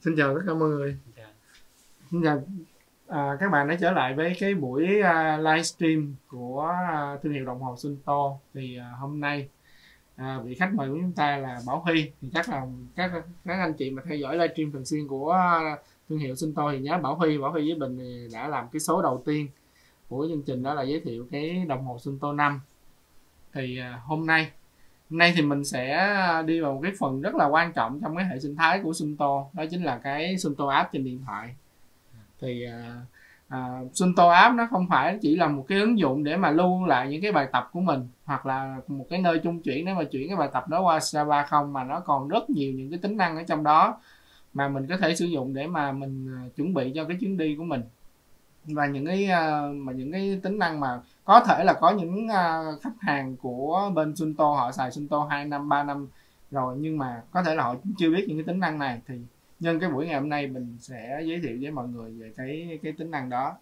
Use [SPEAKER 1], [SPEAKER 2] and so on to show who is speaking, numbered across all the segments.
[SPEAKER 1] Xin chào tất cả mọi người. Xin chào các bạn đã trở lại với cái buổi livestream của thương hiệu đồng hồ Sunto. Thì hôm nay vị khách mời của chúng ta là Bảo Huy. Thì chắc là các anh chị mà theo dõi livestream thường xuyên của thương hiệu Sunto thì nhớ Bảo Huy với Bình thì đã làm cái số đầu tiên của chương trình, đó là giới thiệu cái đồng hồ Sunto 5. Thì hôm nay thì mình sẽ đi vào một cái phần rất là quan trọng trong cái hệ sinh thái của Sunto, đó chính là cái Sunto app trên điện thoại. Thì Sunto app nó không phải chỉ là một cái ứng dụng để mà lưu lại những cái bài tập của mình, hoặc là một cái nơi trung chuyển để mà chuyển cái bài tập đó qua Java không, mà nó còn rất nhiều những cái tính năng ở trong đó mà mình có thể sử dụng để mà mình chuẩn bị cho cái chuyến đi của mình. Và những cái tính năng mà có thể là có những khách hàng của bên Sunto họ xài Sunto 2 năm 3 năm rồi, nhưng mà có thể là họ chưa biết những cái tính năng này. Thì nhân cái buổi ngày hôm nay mình sẽ giới thiệu với mọi người về cái tính năng đó.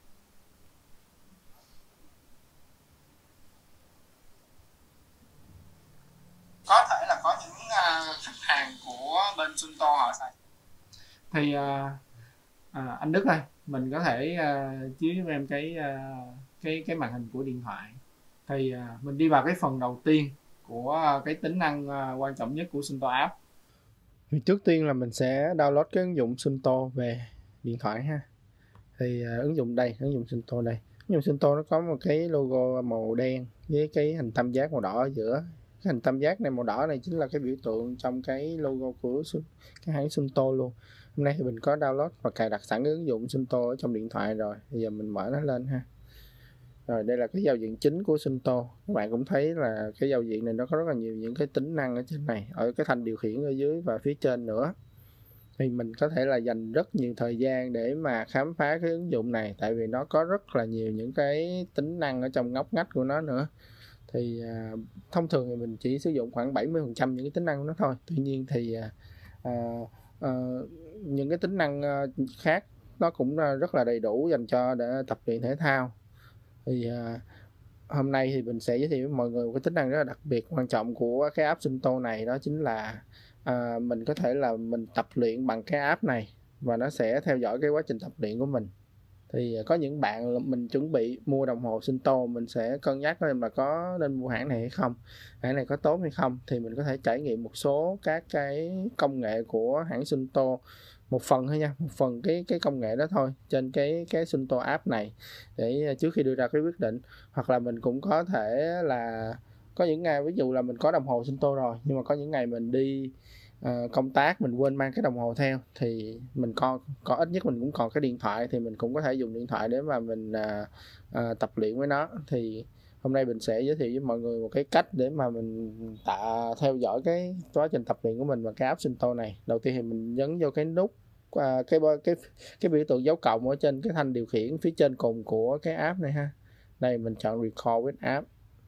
[SPEAKER 1] Có thể là có những khách hàng của bên Sunto họ xài. Thì anh Đức ơi, mình có thể chiếu cho em cái màn hình của điện thoại. Thì mình đi vào cái phần đầu tiên của cái tính năng quan trọng nhất của Sunto app. Thì trước tiên là mình sẽ download cái ứng dụng Sunto về điện thoại ha. Thì ứng dụng Sunto đây. Ứng dụng Sunto nó có một cái logo màu đen với cái hình tam giác màu đỏ ở giữa. Cái hình tam giác này màu đỏ này chính là cái biểu tượng trong cái logo của cái hãng Sunto luôn. Hôm nay thì mình có download và cài đặt sẵn cái ứng dụng Sunto ở trong điện thoại rồi. Bây giờ mình mở nó lên ha. Rồi đây là cái giao diện chính của Sunto. Các bạn cũng thấy là cái giao diện này nó có rất là nhiều những cái tính năng ở trên này, ở cái thanh điều khiển ở dưới và phía trên nữa. Thì mình có thể là dành rất nhiều thời gian để mà khám phá cái ứng dụng này, tại vì nó có rất là nhiều những cái tính năng ở trong ngóc ngách của nó nữa. Thì thông thường thì mình chỉ sử dụng khoảng 70% những cái tính năng của nó thôi. Tuy nhiên thì những cái tính năng khác nó cũng rất là đầy đủ dành cho để tập luyện thể thao. Thì hôm nay thì mình sẽ giới thiệu với mọi người một cái tính năng rất là đặc biệt quan trọng của cái app Sunto này, đó chính là mình có thể là mình tập luyện bằng cái app này và nó sẽ theo dõi cái quá trình tập luyện của mình. Thì có những bạn mình chuẩn bị mua đồng hồ Sunto, mình sẽ cân nhắc xem là có nên mua hãng này hay không, hãng này có tốt hay không. Thì mình có thể trải nghiệm một số các cái công nghệ của hãng Sunto, một phần thôi nha, một phần cái công nghệ đó thôi trên cái Sunto app này, để trước khi đưa ra cái quyết định. Hoặc là mình cũng có thể là có những ngày ví dụ là mình có đồng hồ Sunto rồi, nhưng mà có những ngày mình đi công tác mình quên mang cái đồng hồ theo, thì mình có ít nhất mình cũng còn cái điện thoại, thì mình cũng có thể dùng điện thoại để mà mình tập luyện với nó. Thì hôm nay mình sẽ giới thiệu với mọi người một cái cách để mà mình theo dõi cái quá trình tập luyện của mình bằng cái app Sunto này. Đầu tiên thì mình nhấn vô cái nút cái biểu tượng dấu cộng ở trên cái thanh điều khiển phía trên cùng của cái app này ha. Đây mình chọn Record with App.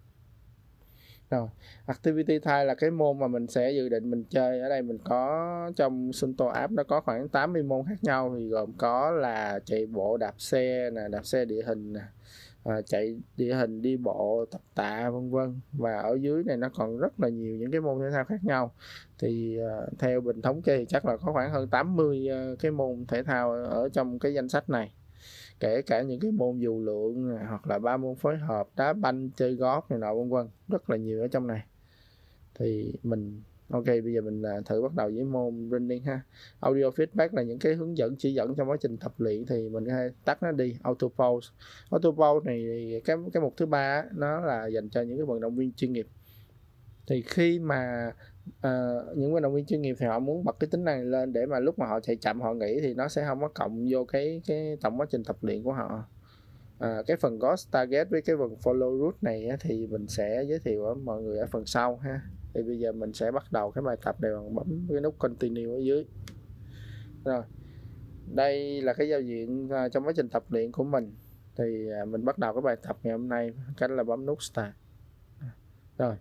[SPEAKER 1] Rồi, Activity Type là cái môn mà mình sẽ dự định mình chơi. Ở đây mình có trong Sunto app nó có khoảng 80 môn khác nhau, thì gồm có là chạy bộ, đạp xe nè, đạp xe địa hình nè, chạy địa hình, đi bộ, tập tạ vân vân. Và ở dưới này nó còn rất là nhiều những cái môn thể thao khác nhau. Thì theo mình thống kê thì chắc là có khoảng hơn 80 cái môn thể thao ở trong cái danh sách này, kể cả những cái môn dù lượn hoặc là 3 môn phối hợp, đá banh, chơi golf này nọ vân vân, rất là nhiều ở trong này. Thì mình bây giờ mình thử bắt đầu với môn running ha. Audio feedback là những cái hướng dẫn chỉ dẫn trong quá trình tập luyện, thì mình có thể tắt nó đi. Auto pause này thì cái mục thứ ba nó là dành cho những cái vận động viên chuyên nghiệp. Thì khi mà những vận động viên chuyên nghiệp thì họ muốn bật cái tính năng này lên để mà lúc mà họ chạy chậm họ nghỉ thì nó sẽ không có cộng vô cái tổng quá trình tập luyện của họ. Cái phần Ghost Target với cái phần Follow Route này thì mình sẽ giới thiệu với mọi người ở phần sau ha. Thì bây giờ mình sẽ bắt đầu cái bài tập này bằng bấm cái nút Continue ở dưới. Rồi, đây là cái giao diện trong quá trình tập luyện của mình. Thì mình bắt đầu cái bài tập ngày hôm nay cách là bấm nút Start. Rồi,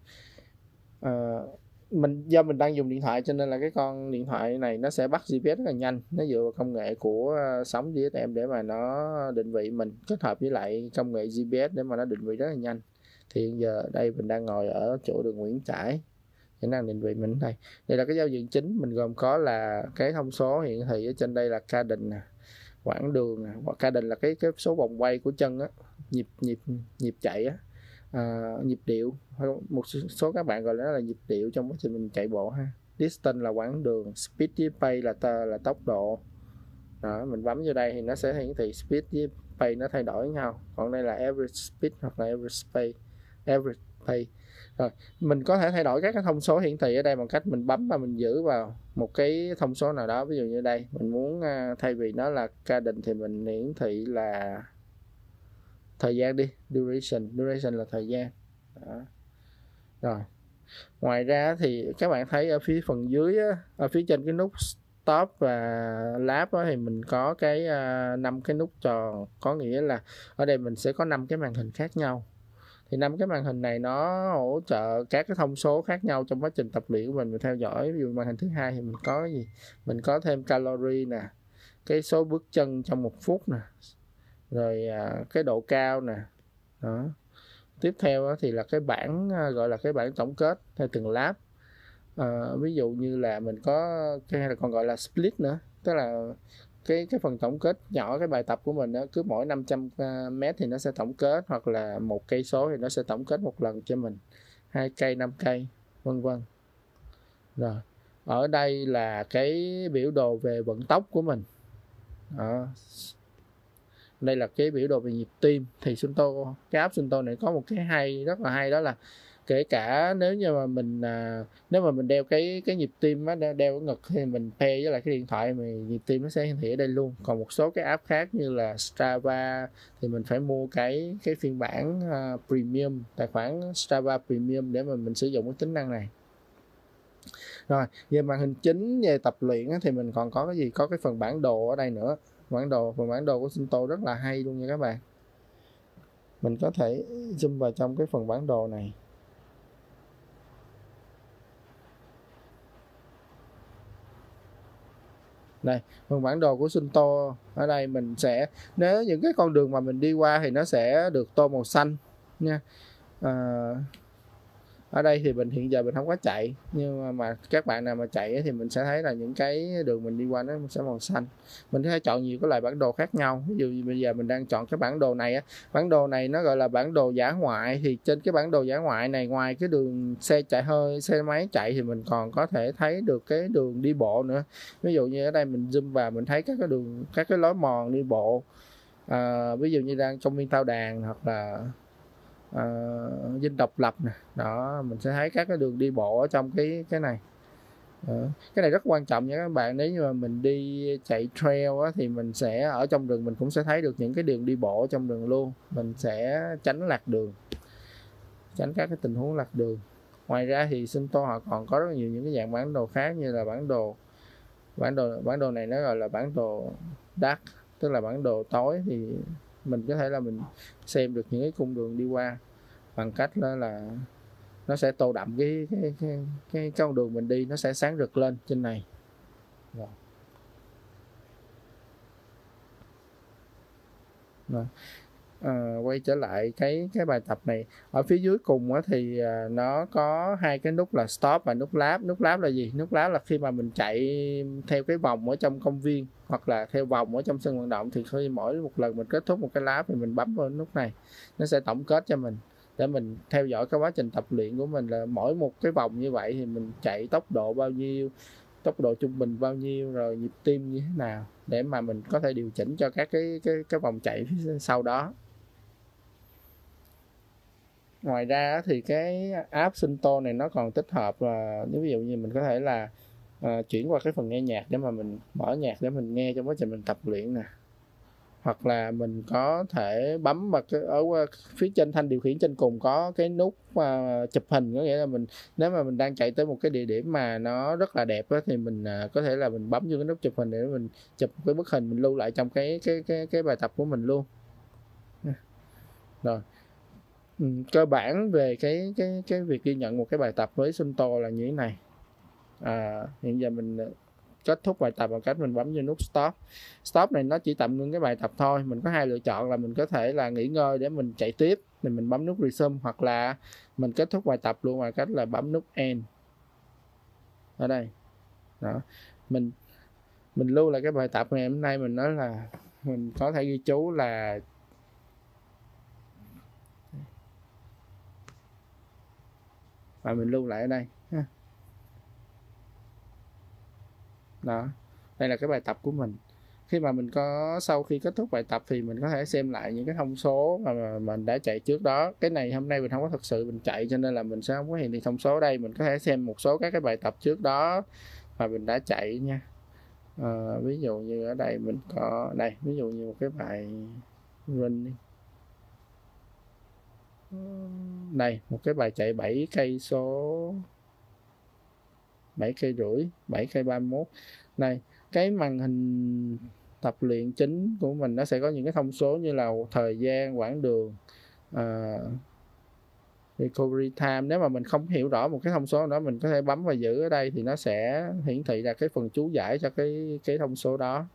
[SPEAKER 1] do mình đang dùng điện thoại cho nên là cái con điện thoại này nó sẽ bắt GPS rất là nhanh. Nó dựa vào công nghệ của sóng GSM để mà nó định vị mình, kết hợp với lại công nghệ GPS để mà nó định vị rất là nhanh. Thì hiện giờ đây mình đang ngồi ở chỗ đường Nguyễn Trãi. kỹ năng định vị mình ở đây. Đây là cái giao diện chính, mình gồm có là cái thông số hiển thị ở trên đây là cadence nè, quãng đường nè, hoặc cadence là cái số vòng quay của chân á, nhịp chạy á, nhịp điệu, một số các bạn gọi nó là nhịp điệu trong quá trình mình chạy bộ ha. Distance là quãng đường, speed với pace là tốc độ. Đó, mình bấm vô đây thì nó sẽ hiển thị speed với pace nó thay đổi với nhau, còn đây là average speed hoặc là average pace. Rồi mình có thể thay đổi các cái thông số hiển thị ở đây bằng cách mình bấm và mình giữ vào một cái thông số nào đó. Ví dụ như đây mình muốn thay vì nó là cadence thì mình hiển thị là thời gian đi, duration là thời gian. Đó. Rồi ngoài ra thì các bạn thấy ở phía phần dưới á, ở phía trên cái nút stop và lap á, thì mình có cái 5 cái nút tròn, có nghĩa là ở đây mình sẽ có 5 cái màn hình khác nhau. Thì 5 cái màn hình này nó hỗ trợ các cái thông số khác nhau trong quá trình tập luyện của mình theo dõi. Ví dụ màn hình thứ hai thì mình có cái gì, mình có thêm calorie nè, cái số bước chân trong 1 phút nè, rồi cái độ cao nè. Đó. Tiếp theo thì là cái bảng gọi là cái bảng tổng kết theo từng lap. Ví dụ như là mình có cái này còn gọi là split nữa, tức là cái phần tổng kết nhỏ cái bài tập của mình đó, cứ mỗi 500 mét thì nó sẽ tổng kết, hoặc là 1 cây số thì nó sẽ tổng kết một lần cho mình, 2 cây, 5 cây, vân vân. Rồi ở đây là cái biểu đồ về vận tốc của mình. Đó. Đây là cái biểu đồ về nhịp tim. Thì Suunto, cái app Suunto này có một cái rất là hay, đó là kể cả nếu như mà mình đeo cái nhịp tim á, đeo ở ngực thì mình pair với lại cái điện thoại, mà nhịp tim nó sẽ hiển thị ở đây luôn. Còn một số cái app khác như là Strava thì mình phải mua cái phiên bản premium, tài khoản Strava premium để mà mình sử dụng cái tính năng này. Rồi về màn hình chính về tập luyện thì mình còn có cái gì, có cái phần bản đồ ở đây nữa. Phần bản đồ của Suunto rất là hay luôn nha các bạn. Mình có thể zoom vào trong cái phần bản đồ này. Đây, phần bản đồ của Suunto ở đây mình sẽ, nếu những cái con đường mà mình đi qua thì nó sẽ được tô màu xanh nha. Ở đây thì hiện giờ mình không có chạy, nhưng mà các bạn nào mà chạy thì mình sẽ thấy là những cái đường mình đi qua nó sẽ màu xanh. Mình có thể chọn nhiều cái loại bản đồ khác nhau. Ví dụ như bây giờ mình đang chọn cái bản đồ này á, bản đồ này nó gọi là bản đồ dã ngoại. Thì trên cái bản đồ dã ngoại này, ngoài cái đường xe máy chạy thì mình còn có thể thấy được cái đường đi bộ nữa. Ví dụ như ở đây mình zoom vào mình thấy các cái đường, các cái lối mòn đi bộ, ví dụ như đang công viên Tao Đàn hoặc là Dinh Độc Lập nè. Đó, mình sẽ thấy các cái đường đi bộ ở trong cái này. Cái này rất quan trọng nha các bạn. Nếu như mà mình đi chạy trail á, thì mình sẽ ở trong rừng mình cũng sẽ thấy được những cái đường đi bộ trong rừng luôn. Mình sẽ tránh lạc đường, tránh các cái tình huống lạc đường. Ngoài ra thì Suunto họ còn có rất nhiều những cái dạng bản đồ khác, như là bản đồ này nó gọi là bản đồ dark, tức là bản đồ tối. Thì mình có thể là mình xem được những cái cung đường đi qua bằng cách đó là nó sẽ tô đậm cái con đường mình đi, nó sẽ sáng rực lên trên này. Rồi. Quay trở lại cái bài tập này, ở phía dưới cùng thì nó có 2 cái nút là stop và nút lap. Nút lap là gì? Nút lap là khi mà mình chạy theo cái vòng ở trong công viên hoặc là theo vòng ở trong sân vận động, thì khi mỗi một lần mình kết thúc một cái lap thì mình bấm vào nút này, nó sẽ tổng kết cho mình để mình theo dõi cái quá trình tập luyện của mình, là mỗi một cái vòng như vậy thì mình chạy tốc độ bao nhiêu, tốc độ trung bình bao nhiêu, rồi nhịp tim như thế nào, để mà mình có thể điều chỉnh cho các cái vòng chạy phía sau đó. Ngoài ra thì cái app Suunto này nó còn tích hợp nếu ví dụ như mình có thể là chuyển qua cái phần nghe nhạc để mà mình mở nhạc để mình nghe trong quá trình mình tập luyện nè, hoặc là mình có thể bấm vào ở phía trên thanh điều khiển trên cùng có cái nút chụp hình. Có nghĩa là nếu mà mình đang chạy tới một cái địa điểm mà nó rất là đẹp thì mình có thể là mình bấm vô cái nút chụp hình để mình chụp cái bức hình mình lưu lại trong cái bài tập của mình luôn. Rồi. Cơ bản về cái việc ghi nhận một cái bài tập với Suunto là như thế này. Hiện giờ mình kết thúc bài tập bằng cách mình bấm vô nút stop này. Nó chỉ tạm ngưng cái bài tập thôi. Mình có 2 lựa chọn là mình có thể là nghỉ ngơi để mình chạy tiếp thì mình bấm nút resume, hoặc là mình kết thúc bài tập luôn bằng cách là bấm nút end. ở đây. Đó, mình lưu lại cái bài tập ngày hôm nay, mình nói là mình có thể ghi chú là và mình lưu lại ở đây ha. Đó, đây là cái bài tập của mình. Khi mà mình sau khi kết thúc bài tập thì mình có thể xem lại những cái thông số mà mình đã chạy trước đó. Cái này hôm nay mình không có thực sự mình chạy cho nên là mình sẽ không có hiển thị thông số đây. Mình có thể xem một số các cái bài tập trước đó mà mình đã chạy nha. Ví dụ như ở đây mình có đây, ví dụ như một cái bài run đi. Đây, một cái bài chạy 7 cây số, 7 cây rưỡi, 7 cây 31. Đây, cái màn hình tập luyện chính của mình nó sẽ có những cái thông số như là thời gian, quãng đường, recovery time. Nếu mà mình không hiểu rõ một cái thông số đó, mình có thể bấm và giữ ở đây thì nó sẽ hiển thị ra cái phần chú giải cho cái thông số đó.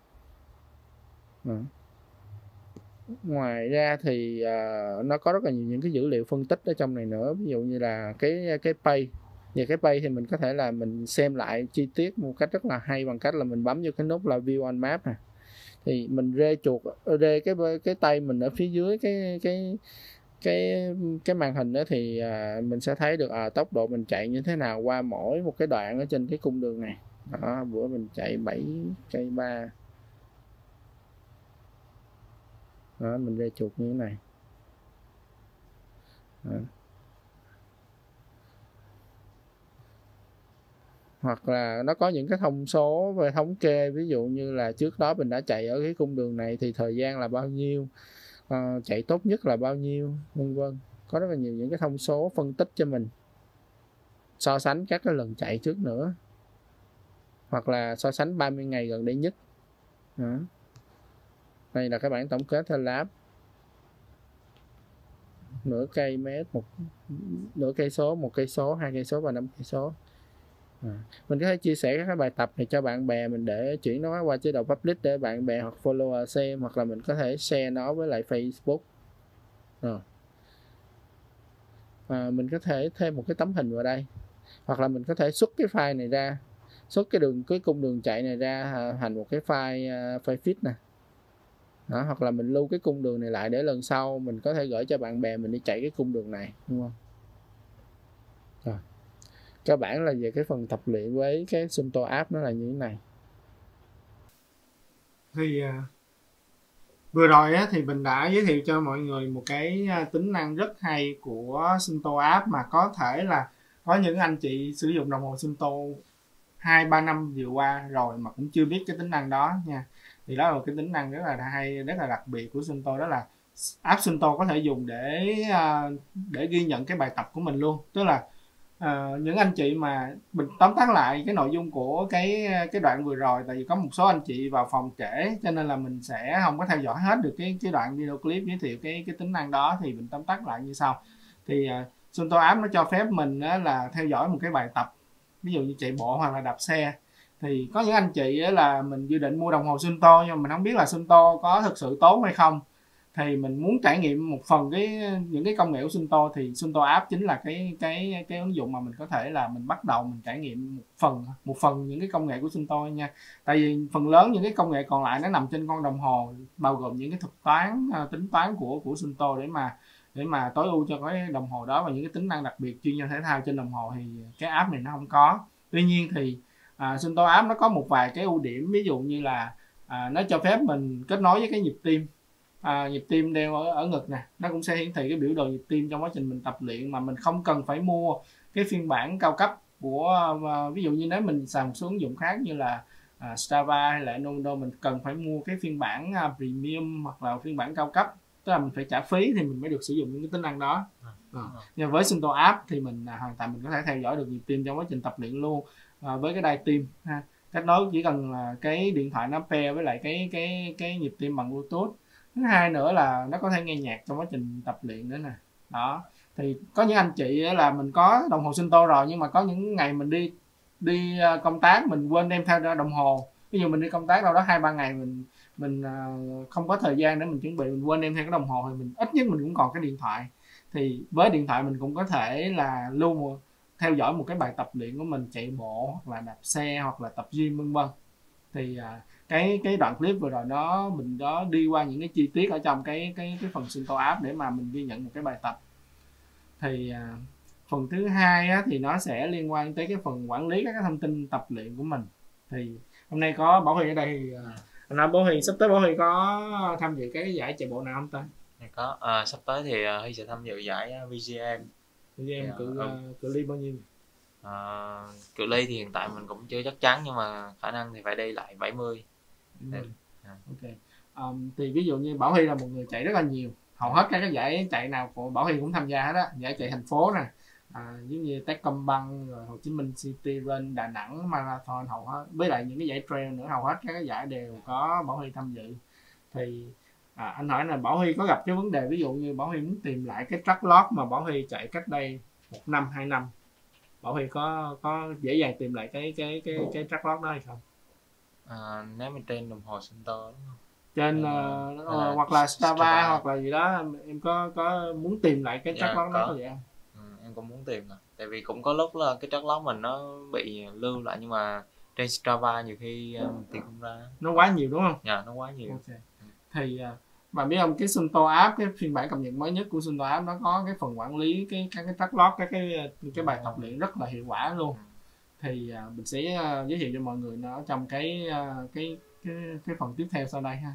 [SPEAKER 1] Ngoài ra thì nó có rất là nhiều những cái dữ liệu phân tích ở trong này nữa. Ví dụ như là cái pay. Về cái pay thì mình có thể là mình xem lại chi tiết một cách rất là hay bằng cách là mình bấm vô cái nút là view on map nè. Thì mình rê cái tay mình ở phía dưới cái màn hình đó thì mình sẽ thấy được tốc độ mình chạy như thế nào qua mỗi một cái đoạn ở trên cái cung đường này. Đó, bữa mình chạy 7 cây 3. Đó, mình rê chuột như thế này. Đó. Hoặc là nó có những cái thông số về thống kê, ví dụ như là trước đó mình đã chạy ở cái cung đường này thì thời gian là bao nhiêu, chạy tốt nhất là bao nhiêu, vân vân. Có rất là nhiều những cái thông số phân tích cho mình, so sánh các cái lần chạy trước nữa, hoặc là so sánh 30 ngày gần đây nhất. Đó. Đây là cái bảng tổng kết theo lap. Nửa cây mét, nửa cây số, 1 cây số, 2 cây số và 5 cây số. Mình có thể chia sẻ các bài tập này cho bạn bè mình để chuyển nó qua chế độ public để bạn bè hoặc follower xem, hoặc là mình có thể share nó với lại Facebook. Mình có thể thêm một cái tấm hình vào đây, hoặc là mình có thể xuất cái file này ra, xuất cái cung đường chạy này ra thành một cái file feed nè. Đó, hoặc là mình lưu cái cung đường này lại để lần sau mình có thể gửi cho bạn bè mình đi chạy cái cung đường này, đúng không? Rồi. Cơ bản là về cái phần tập luyện với cái Suunto app nó là như thế này.
[SPEAKER 2] Thì vừa rồi á, thì mình đã giới thiệu cho mọi người một cái tính năng rất hay của Suunto app mà có thể là có những anh chị sử dụng đồng hồ Suunto 2-3 năm vừa qua rồi mà cũng chưa biết cái tính năng đó nha. Thì đó là một cái tính năng rất là hay, rất là đặc biệt của Suunto, đó là app Suunto có thể dùng để ghi nhận cái bài tập của mình luôn. Tức là những anh chị mà mình tóm tắt lại cái nội dung của cái đoạn vừa rồi, tại vì có một số anh chị vào phòng trễ cho nên là mình sẽ không có theo dõi hết được cái đoạn video clip giới thiệu cái tính năng đó, thì mình tóm tắt lại như sau. Thì Suunto app nó cho phép mình là theo dõi một cái bài tập, ví dụ như chạy bộ hoặc là đạp xe. Thì có những anh chị là mình dự định mua đồng hồ Suunto nhưng mà mình không biết là Suunto có thực sự tốt hay không, thì mình muốn trải nghiệm một phần những cái công nghệ của Suunto, thì Suunto app chính là cái ứng dụng mà mình có thể là mình bắt đầu mình trải nghiệm một phần những cái công nghệ của Suunto nha. Tại vì phần lớn những cái công nghệ còn lại nó nằm trên con đồng hồ, bao gồm những cái thuật toán tính toán của Suunto để mà tối ưu cho cái đồng hồ đó, và những cái tính năng đặc biệt chuyên gia thể thao trên đồng hồ thì cái app này nó không có. Tuy nhiên thì Suunto app nó có một vài cái ưu điểm, ví dụ như là nó cho phép mình kết nối với cái nhịp tim. Nhịp tim đeo ở ngực nè, nó cũng sẽ hiển thị cái biểu đồ nhịp tim trong quá trình mình tập luyện, mà mình không cần phải mua cái phiên bản cao cấp của ví dụ như nếu mình xài một số ứng dụng khác như là Strava hay là Enomondo, mình cần phải mua cái phiên bản premium hoặc là phiên bản cao cấp, tức là mình phải trả phí thì mình mới được sử dụng những cái tính năng đó. Nhưng với Suunto app thì mình hoàn toàn mình có thể theo dõi được nhịp tim trong quá trình tập luyện luôn, với cái đai tim ha. Kết nối chỉ cần là cái điện thoại nó pair với lại cái nhịp tim bằng Bluetooth. Thứ hai nữa là nó có thể nghe nhạc trong quá trình tập luyện nữa nè. Đó, thì có những anh chị là mình có đồng hồ Suunto rồi, nhưng mà có những ngày mình đi công tác mình quên đem theo đồng hồ. Ví dụ mình đi công tác đâu đó 2-3 ngày mình không có thời gian để mình chuẩn bị, mình quên đem theo cái đồng hồ, thì mình ít nhất mình cũng còn cái điện thoại. Thì với điện thoại mình cũng có thể là lưu theo dõi một cái bài tập luyện của mình, chạy bộ hoặc là đạp xe hoặc là tập gym vân vân. Thì cái đoạn clip vừa rồi mình đó đi qua những cái chi tiết ở trong cái phần Sunto app để mà mình ghi nhận một cái bài tập. Thì phần thứ hai á, thì nó sẽ liên quan tới cái phần quản lý các cái thông tin tập luyện của mình. Thì hôm nay có Bảo Huy ở đây thì Bảo Huy, sắp tới Bảo Huy có tham dự cái giải chạy bộ nào không ta?
[SPEAKER 3] Có, sắp tới thì Huy sẽ tham dự giải VGM.
[SPEAKER 2] VGM cự ly bao nhiêu?
[SPEAKER 3] Cự ly thì hiện tại mình cũng chưa chắc chắn, nhưng mà khả năng thì phải đi lại 70.
[SPEAKER 2] Ok. Thì ví dụ như Bảo Huy là một người chạy rất là nhiều, hầu hết các cái giải chạy nào của Bảo Huy cũng tham gia hết á, giải chạy thành phố nè, giống như Techcombank, rồi Hồ Chí Minh City Run, Đà Nẵng Marathon, hầu hết, với lại những cái giải trail nữa, hầu hết các cái giải đều có Bảo Huy tham dự. Thì anh hỏi là Bảo Huy có gặp cái vấn đề, ví dụ như Bảo Huy muốn tìm lại cái track log mà Bảo Huy chạy cách đây 1 năm 2 năm, Bảo Huy có dễ dàng tìm lại cái track log đó hay không?
[SPEAKER 3] Nếu mà trên đồng hồ Sunto đúng không?
[SPEAKER 2] Trên hoặc là Strava hoặc là gì đó, em có muốn tìm lại cái track log đó có vậy không?
[SPEAKER 3] Em cũng muốn tìm rồi. Tại vì cũng có lúc là cái track log mình nó bị lưu lại, nhưng mà trên Strava nhiều khi tìm không ra.
[SPEAKER 2] Nó quá nhiều đúng không?
[SPEAKER 3] Dạ, nó quá nhiều.
[SPEAKER 2] Okay. Thì bạn biết không, cái Sunto app, cái phiên bản cập nhật mới nhất của Sunto app, nó có cái phần quản lý cái track log, cái bài tập luyện rất là hiệu quả luôn. Thì mình sẽ giới thiệu cho mọi người nó trong cái phần tiếp theo sau đây ha.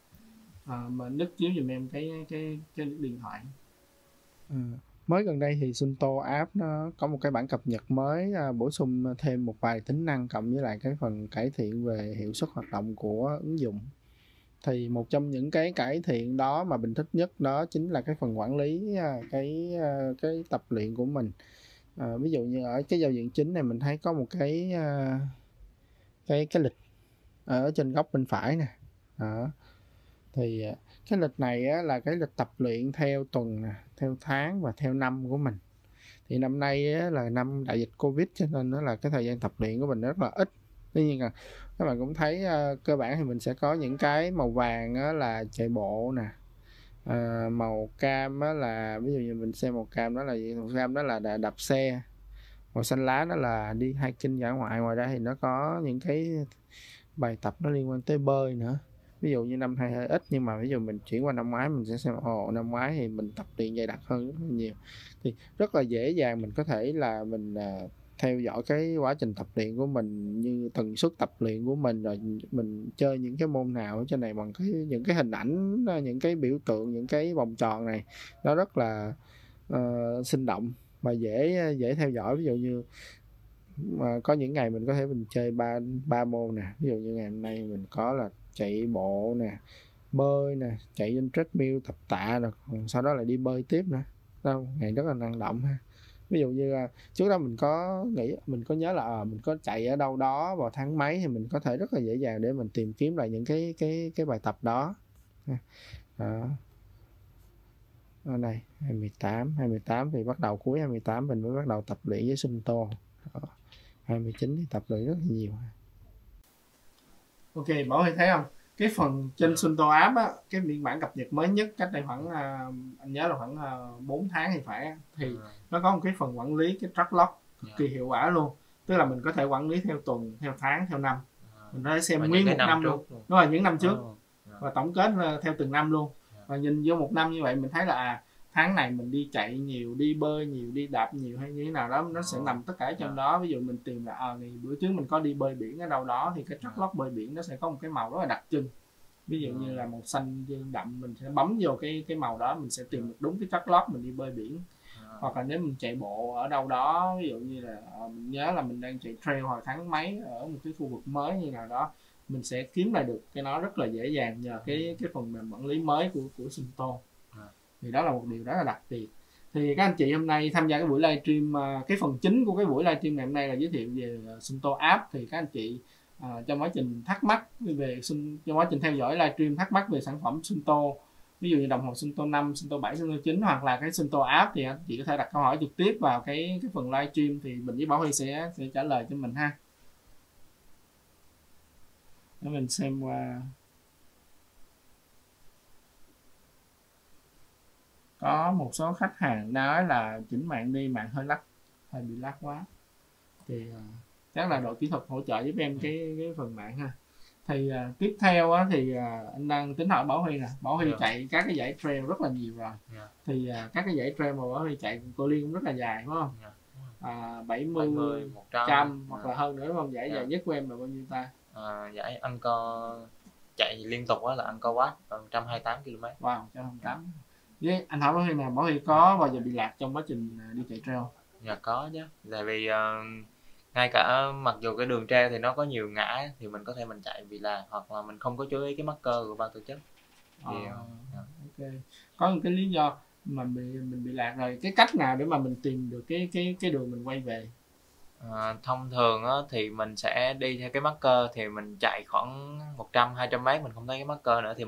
[SPEAKER 2] Mà Đức chiếu giùm em cái điện thoại.
[SPEAKER 1] Mới gần đây thì Sunto app nó có một cái bản cập nhật mới, bổ sung thêm một vài tính năng cộng với lại cái phần cải thiện về hiệu suất hoạt động của ứng dụng. Thì một trong những cái cải thiện đó mà mình thích nhất đó chính là cái phần quản lý cái tập luyện của mình. Ví dụ như ở cái giao diện chính này mình thấy có một cái lịch ở trên góc bên phải nè. Thì cái lịch này á, là cái lịch tập luyện theo tuần nè, theo tháng và theo năm của mình. Thì năm nay á, là năm đại dịch Covid, cho nên nó là cái thời gian tập luyện của mình rất là ít. Tuy nhiên là các bạn cũng thấy cơ bản thì mình sẽ có những cái màu vàng á, là chạy bộ nè, màu cam á, là ví dụ như mình xem màu cam đó là gì? Màu cam đó là đạp xe, màu xanh lá đó là đi hiking dã ngoại. Ngoài ra thì nó có những cái bài tập nó liên quan tới bơi nữa. Ví dụ như năm nay hơi ít, nhưng mà ví dụ mình chuyển qua năm ngoái mình sẽ xem năm ngoái thì mình tập luyện dày đặc hơn rất là nhiều. Thì rất là dễ dàng mình có thể là mình theo dõi cái quá trình tập luyện của mình, như tần suất tập luyện của mình, rồi mình chơi những cái môn nào ở trên này bằng những cái hình ảnh, những cái biểu tượng, những cái vòng tròn này, nó rất là sinh động và dễ theo dõi. Ví dụ như mà có những ngày mình có thể mình chơi ba môn nè, ví dụ như ngày hôm nay mình có là chạy bộ nè, bơi nè, chạy trên treadmill tập tạ, rồi còn sau đó lại đi bơi tiếp nữa. Đâu, ngày rất là năng động ha. Ví dụ như trước đó mình có nhớ là mình có chạy ở đâu đó vào tháng mấy, thì mình có thể rất là dễ dàng để mình tìm kiếm lại những cái bài tập đó. Đó. Ở đây 2018 thì bắt đầu, cuối 2018 mình mới bắt đầu tập luyện với Sunto. 29 thì tập luyện rất là nhiều.
[SPEAKER 2] Ok, Bảo Huy thấy không? Cái phần trên Sunto app á, cái phiên bản cập nhật mới nhất cách đây khoảng anh nhớ là khoảng 4 tháng thì phải, thì nó có một cái phần quản lý cái track log cực kỳ hiệu quả luôn. Tức là mình có thể quản lý theo tuần, theo tháng, theo năm. Mình có thể xem nguyên một năm luôn. Đúng rồi, những năm trước. Và tổng kết theo từng năm luôn. Và nhìn vô một năm như vậy mình thấy là tháng này mình đi chạy nhiều, đi bơi nhiều, đi đạp nhiều hay như thế nào đó, nó sẽ nằm tất cả trong đó. Ví dụ mình tìm là bữa trước mình có đi bơi biển ở đâu đó, thì cái track log bơi biển nó sẽ có một cái màu rất là đặc trưng. Ví dụ như là màu xanh đậm, mình sẽ bấm vô cái màu đó, mình sẽ tìm được đúng cái track log mình đi bơi biển. Hoặc là nếu mình chạy bộ ở đâu đó, ví dụ như là mình nhớ là mình đang chạy trail hồi tháng mấy ở một cái khu vực mới như nào đó, mình sẽ kiếm lại được cái nó rất là dễ dàng nhờ cái phần mềm quản lý mới của Sunto. Thì đó là một điều rất là đặc biệt. Thì các anh chị hôm nay tham gia cái buổi livestream, cái phần chính của cái buổi livestream ngày hôm nay là giới thiệu về Sunto app. Thì các anh chị trong quá trình thắc mắc trong quá trình theo dõi livestream, thắc mắc về sản phẩm Sunto, ví dụ như đồng hồ Sunto 5, Sunto 7, Sunto 9 hoặc là cái Sunto app, thì anh chị có thể đặt câu hỏi trực tiếp vào cái phần livestream, thì mình với Bảo Huy sẽ trả lời cho mình ha. Để mình xem qua. Có một số khách hàng nói là chỉnh mạng đi, mạng hơi lắc. hơi bị lag quá. Thì chắc là đội kỹ thuật hỗ trợ giúp em cái phần mạng ha. Thì tiếp theo á, thì anh đang tính hỏi Bảo Huy nè. Bảo Huy chạy các cái giải trail rất là nhiều rồi. Thì các cái giải trail mà Bảo Huy chạy cô Liên cũng rất là dài đúng không? 70, 100 hoặc là hơn nữa đúng không? Giải dài nhất của em là bao nhiêu ta?
[SPEAKER 3] Giải Angkor chạy liên tục á là Angkor Wat 128 km.
[SPEAKER 2] Wow, 128. Với anh hỏi Bảo Huy nè, Bảo Huy có bao giờ bị lạc trong quá trình đi chạy trail?
[SPEAKER 3] Dạ có chứ. Tại vì ngay cả mặc dù cái đường trail thì nó có nhiều ngã thì mình có thể mình chạy bị lạc, hoặc là mình không có chú ý cái marker của ban tổ chức. Thì,
[SPEAKER 2] ok. Có một cái lý do mà mình bị lạc rồi, cái cách nào để mà mình tìm được cái đường mình quay về?
[SPEAKER 3] Thông thường á, thì mình sẽ đi theo cái marker, thì mình chạy khoảng 100-200 mét mình không thấy cái marker nữa thì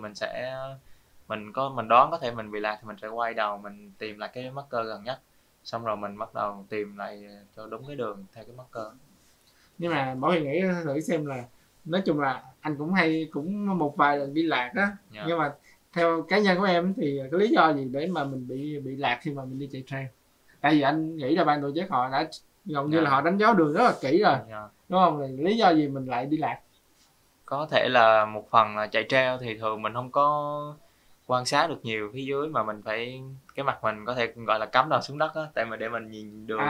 [SPEAKER 3] mình đoán có thể mình bị lạc thì mình sẽ quay đầu mình tìm lại cái marker gần nhất, xong rồi mình bắt đầu tìm lại cho đúng cái đường theo cái marker.
[SPEAKER 2] Nhưng mà Bảo Huy nghĩ thử xem là nói chung là anh cũng một vài lần đi lạc đó. Nhưng mà theo cá nhân của em thì cái lý do gì để mà mình bị lạc khi mà mình đi chạy trail? Tại vì anh nghĩ là ban tổ chức họ đã gần như là họ đánh dấu đường rất là kỹ rồi, đúng không? Thì lý do gì mình lại đi lạc?
[SPEAKER 3] Có thể là một phần là chạy trail thì thường mình không có quan sát được nhiều phía dưới, mà mình phải cái mặt mình có thể gọi là cắm đầu xuống đất á, tại mà để mình nhìn đường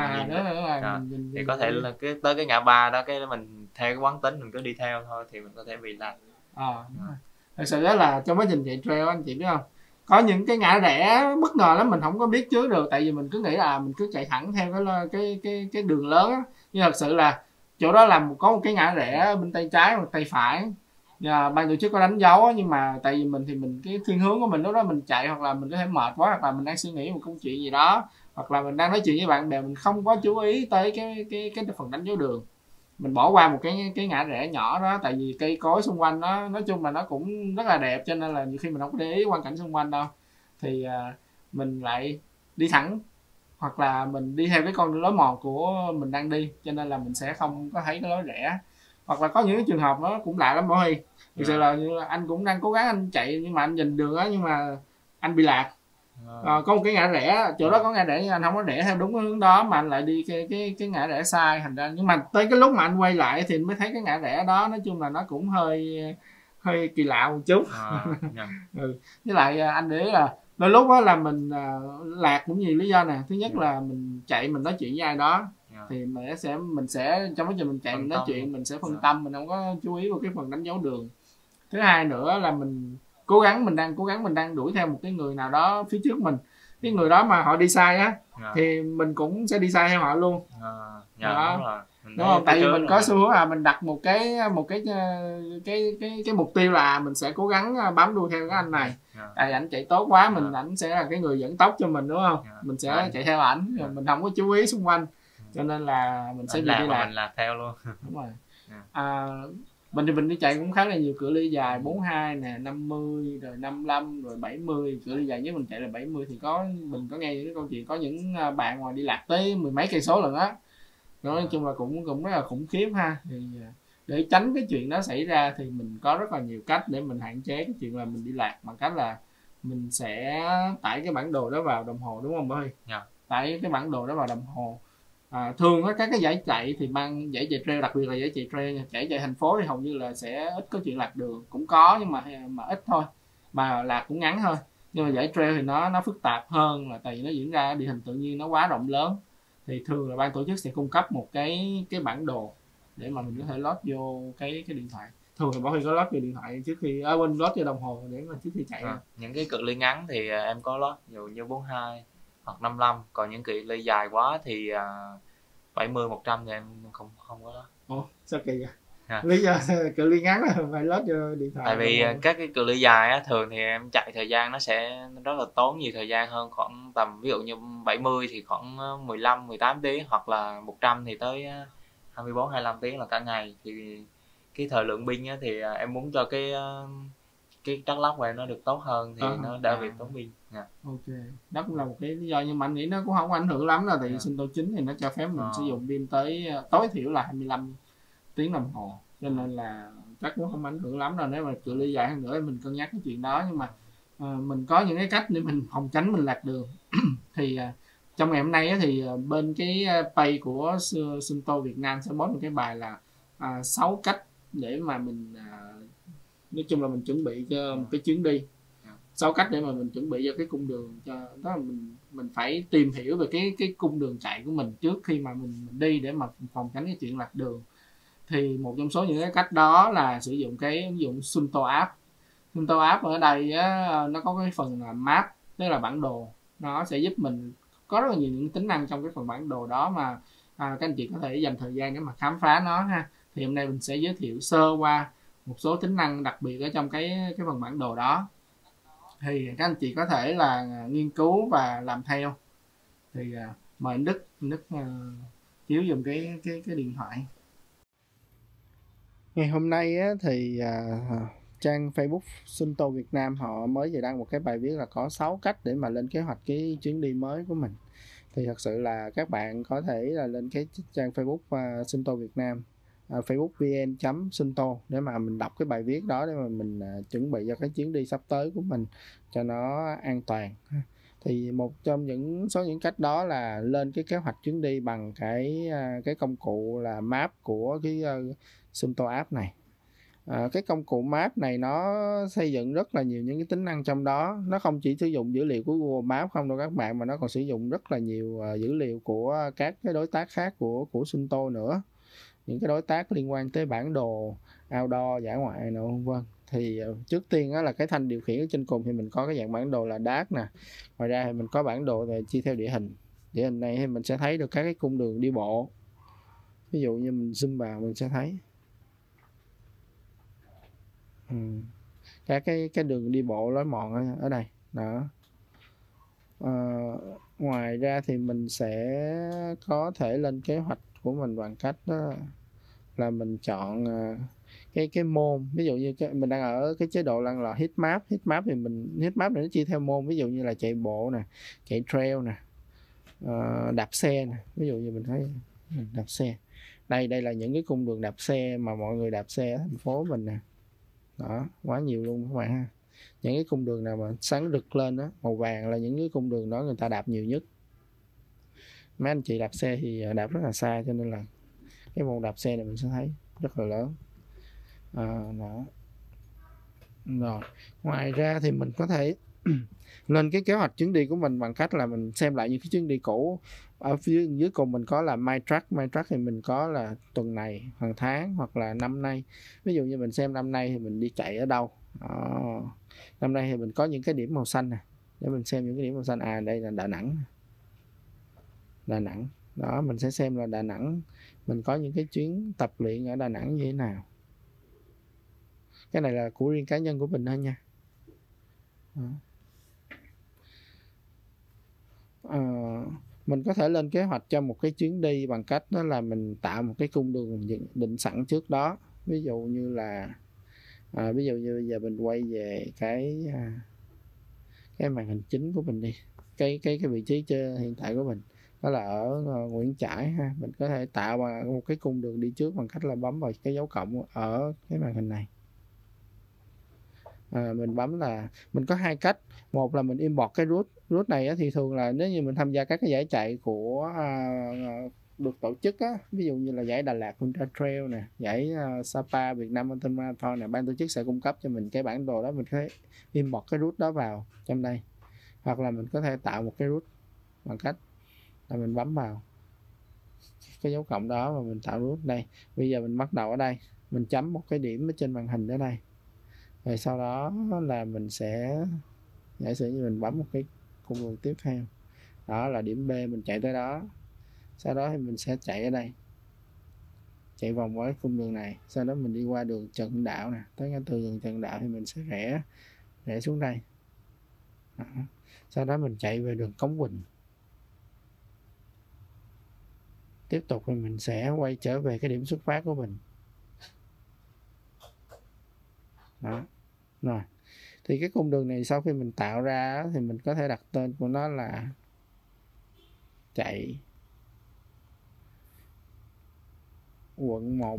[SPEAKER 3] thì có thể là tới cái ngã ba đó cái mình theo cái quán tính mình cứ đi theo thôi thì mình có thể bị lạc.
[SPEAKER 2] Thật sự đó là trong quá trình chạy trail anh chị biết không, có những cái ngã rẽ bất ngờ lắm mình không có biết trước được, tại vì mình cứ nghĩ là mình cứ chạy thẳng theo cái đường lớn á, nhưng thật sự là chỗ đó là có một cái ngã rẽ bên tay trái hoặc tay phải. Ban tổ chức có đánh dấu nhưng mà tại vì mình cái thiên hướng của mình lúc đó mình chạy, hoặc là mình có thể mệt quá, hoặc là mình đang suy nghĩ một câu chuyện gì đó, hoặc là mình đang nói chuyện với bạn bè, mình không có chú ý tới cái phần đánh dấu đường, mình bỏ qua một cái ngã rẽ nhỏ đó. Tại vì cây cối xung quanh nó nói chung là nó cũng rất là đẹp, cho nên là nhiều khi mình không có để ý quan cảnh xung quanh đâu, thì mình lại đi thẳng, hoặc là mình đi theo cái con lối mòn của mình đang đi, cho nên là mình sẽ không có thấy cái lối rẽ. Hoặc là có những cái trường hợp nó cũng lạ lắm Bảo Huy, thực sự là anh cũng đang cố gắng anh chạy nhưng mà anh nhìn đường á, nhưng mà anh bị lạc. Có một cái ngã rẽ, chỗ đó có ngã rẽ nhưng anh không có rẽ theo đúng cái hướng đó, mà anh lại đi cái ngã rẽ sai, thành ra nhưng mà tới cái lúc mà anh quay lại thì anh mới thấy cái ngã rẽ đó. Nói chung là nó cũng hơi kỳ lạ một chút. Với lại anh để ý là đôi lúc đó là mình lạc cũng nhiều lý do nè. Thứ nhất là mình chạy mình nói chuyện với ai đó thì mình sẽ trong quá trình mình chạy mình nói chuyện mình sẽ phân tâm, mình không có chú ý vào cái phần đánh dấu đường. Thứ hai nữa là mình mình đang đuổi theo một cái người nào đó phía trước mình, cái người đó mà họ đi sai á thì mình cũng sẽ đi sai theo họ luôn. Đúng không? Tại vì mình có xu hướng là mình đặt một cái mục tiêu là mình sẽ cố gắng bám đuôi theo cái anh này. Tại ảnh chạy tốt quá, ảnh sẽ là cái người dẫn tốc cho mình, đúng không? Mình sẽ chạy theo ảnh, rồi mình không có chú ý xung quanh, cho nên là mình sẽ bị đi lạc.
[SPEAKER 3] Mình lạc theo luôn.
[SPEAKER 2] Đúng rồi. Mình đi chạy cũng khá là nhiều cự ly dài, 42 nè, 50 rồi 55 rồi 70. Cự ly dài nhất mình chạy là 70 thì mình có nghe những cái câu chuyện có những bạn mà đi lạc tới mười mấy cây số lần á. Nói chung là cũng rất là khủng khiếp ha. Thì để tránh cái chuyện đó xảy ra thì mình có rất là nhiều cách để mình hạn chế cái chuyện là mình đi lạc, bằng cách là mình sẽ tải cái bản đồ đó vào đồng hồ, đúng không Bơi? Tải cái bản đồ đó vào đồng hồ. Thường á các cái giải chạy thì giải chạy trail, đặc biệt là giải chạy trail, chạy thành phố thì hầu như là sẽ ít có chuyện lạc đường, cũng có nhưng mà ít thôi, mà lạc cũng ngắn thôi. Nhưng mà giải trail thì nó phức tạp hơn, là tại vì nó diễn ra ở địa hình tự nhiên nó quá rộng lớn, thì thường là ban tổ chức sẽ cung cấp một cái bản đồ để mà mình có thể load vô cái điện thoại. Thường thì Bảo Huy có load vô điện thoại trước khi load vô đồng hồ để mà trước khi chạy.
[SPEAKER 3] Những cái cự ly ngắn thì em có load, ví dụ như 42 hoặc 55, còn những cự ly dài quá thì 70, 100 thì em không có load.
[SPEAKER 2] Ồ, sao kỳ vậy? Lý do cự ly ngắn là phải load vô điện thoại.
[SPEAKER 3] Tại vì các cái cự ly dài á, thường thì em chạy thời gian nó sẽ rất là tốn nhiều thời gian hơn, khoảng tầm ví dụ như 70 thì khoảng 15, 18 tiếng, hoặc là 100 thì tới 24, 25 tiếng là cả ngày. Thì cái thời lượng pin á, thì em muốn cho cái trắc lóc của em nó được tốt hơn thì nó đỡ bị tốn pin.
[SPEAKER 2] Ok, đó cũng là một cái lý do, nhưng mà anh nghĩ nó cũng không có ảnh hưởng lắm đâu, tại vì Sinh Tô 9 thì nó cho phép mình sử dụng pin tới tối thiểu là 25 tiếng đồng hồ, cho nên là chắc cũng không ảnh hưởng lắm đâu. Nếu mà cự ly dài hơn nữa mình cân nhắc cái chuyện đó, nhưng mà mình có những cái cách để mình phòng tránh mình lạc đường. Thì trong ngày hôm nay á, thì bên cái page của Sunto Việt Nam sẽ post một cái bài là 6 cách để mà mình nói chung là mình chuẩn bị cho một cái chuyến đi, 6 cách để mà mình chuẩn bị cho cái cung đường, cho đó là mình phải tìm hiểu về cái cung đường chạy của mình trước khi mà mình đi, để mà phòng tránh cái chuyện lạc đường. Thì một trong số những cái cách đó là sử dụng cái ứng dụng Sunto app. Sunto app ở đây á, nó có cái phần là map, tức là bản đồ. Nó sẽ giúp mình có rất là nhiều những tính năng trong cái phần bản đồ đó mà các anh chị có thể dành thời gian để mà khám phá nó ha. Thì hôm nay mình sẽ giới thiệu sơ qua một số tính năng đặc biệt ở trong cái phần bản đồ đó, thì các anh chị có thể là nghiên cứu và làm theo. Thì mời anh Đức chiếu dùng cái điện thoại.
[SPEAKER 1] Ngày hôm nay á, thì trang Facebook Sunto Việt Nam họ mới vừa đăng một cái bài viết là có 6 cách để mà lên kế hoạch cái chuyến đi mới của mình. Thì thật sự là các bạn có thể là lên cái trang Facebook Sunto Việt Nam, Facebook vn.sunto để mà mình đọc cái bài viết đó, để mà mình chuẩn bị cho cái chuyến đi sắp tới của mình cho nó an toàn. Thì một trong những cách đó là lên cái kế hoạch chuyến đi bằng cái công cụ là map của cái Sunto app này. Cái công cụ map này nó xây dựng rất là nhiều những cái tính năng trong đó. Nó không chỉ sử dụng dữ liệu của Google Maps không đâu các bạn, mà nó còn sử dụng rất là nhiều dữ liệu của các cái đối tác khác của Sunto nữa, những cái đối tác liên quan tới bản đồ, outdoor, dã ngoại nào vân vân. Thì trước tiên đó là cái thanh điều khiển ở trên cùng, thì mình có cái dạng bản đồ là dash nè. Ngoài ra thì mình có bản đồ về chia theo địa hình này thì mình sẽ thấy được các cái cung đường đi bộ. Ví dụ như mình zoom vào mình sẽ thấy các cái đường đi bộ lối mòn ở đây đó. Ngoài ra thì mình sẽ có thể lên kế hoạch của mình bằng cách đó là mình chọn cái môn. Ví dụ như mình đang ở cái chế độ là heat map thì heat map này nó chia theo môn, ví dụ như là chạy bộ nè, chạy trail nè, đạp xe nè. Ví dụ như mình thấy đạp xe, đây là những cái cung đường đạp xe mà mọi người đạp xe ở thành phố mình nè đó, quá nhiều luôn các bạn ha. Những cái cung đường nào mà sáng rực lên đó màu vàng là những cái cung đường đó người ta đạp nhiều nhất. Mấy anh chị đạp xe thì đạp rất là xa, cho nên là cái môn đạp xe này mình sẽ thấy rất là lớn đó. Rồi ngoài ra thì mình có thể lên cái kế hoạch chuyến đi của mình bằng cách là mình xem lại những cái chuyến đi cũ. Ở phía dưới cùng mình có là My Track thì mình có là tuần này, hàng tháng hoặc là năm nay. Ví dụ như mình xem năm nay thì mình đi chạy ở đâu đó. Năm nay thì mình có những cái điểm màu xanh nè, để mình xem những cái điểm màu xanh. Đây là Đà Nẵng đó. Mình sẽ xem là Đà Nẵng mình có những cái chuyến tập luyện ở Đà Nẵng như thế nào. Cái này là của riêng cá nhân của mình thôi nha. Mình có thể lên kế hoạch cho một cái chuyến đi bằng cách đó là mình tạo một cái cung đường định sẵn trước đó. Ví dụ như bây giờ mình quay về cái màn hình chính của mình đi, cái vị trí hiện tại của mình đó là ở Nguyễn Trãi ha. Mình có thể tạo một cái cung đường đi trước bằng cách là bấm vào cái dấu cộng ở cái màn hình này. Mình bấm là mình có hai cách. Một là mình import cái route này á, thì thường là nếu như mình tham gia các cái giải chạy của được tổ chức á, ví dụ như là giải Đà Lạt Ultra Trail nè, giải Sapa Việt Nam Mountain Marathon nè, ban tổ chức sẽ cung cấp cho mình cái bản đồ đó. Mình có thể import cái route đó vào trong đây, hoặc là mình có thể tạo một cái route bằng cách là mình bấm vào cái dấu cộng đó và mình tạo route đây. Bây giờ mình bắt đầu ở đây, mình chấm một cái điểm ở trên màn hình ở đây, rồi sau đó là mình sẽ giả sử như mình bấm một cái cung đường tiếp theo, đó là điểm B, mình chạy tới đó. Sau đó thì mình sẽ chạy ở đây, chạy vòng với cung đường này. Sau đó mình đi qua đường Trần Hưng Đạo nè, tới ngã tư đường Trần Hưng Đạo thì mình sẽ rẽ xuống đây đó. Sau đó mình chạy về đường Cống Quỳnh. Tiếp tục thì mình sẽ quay trở về cái điểm xuất phát của mình đó. Rồi thì cái cung đường này sau khi mình tạo ra thì mình có thể đặt tên của nó là chạy quận 1.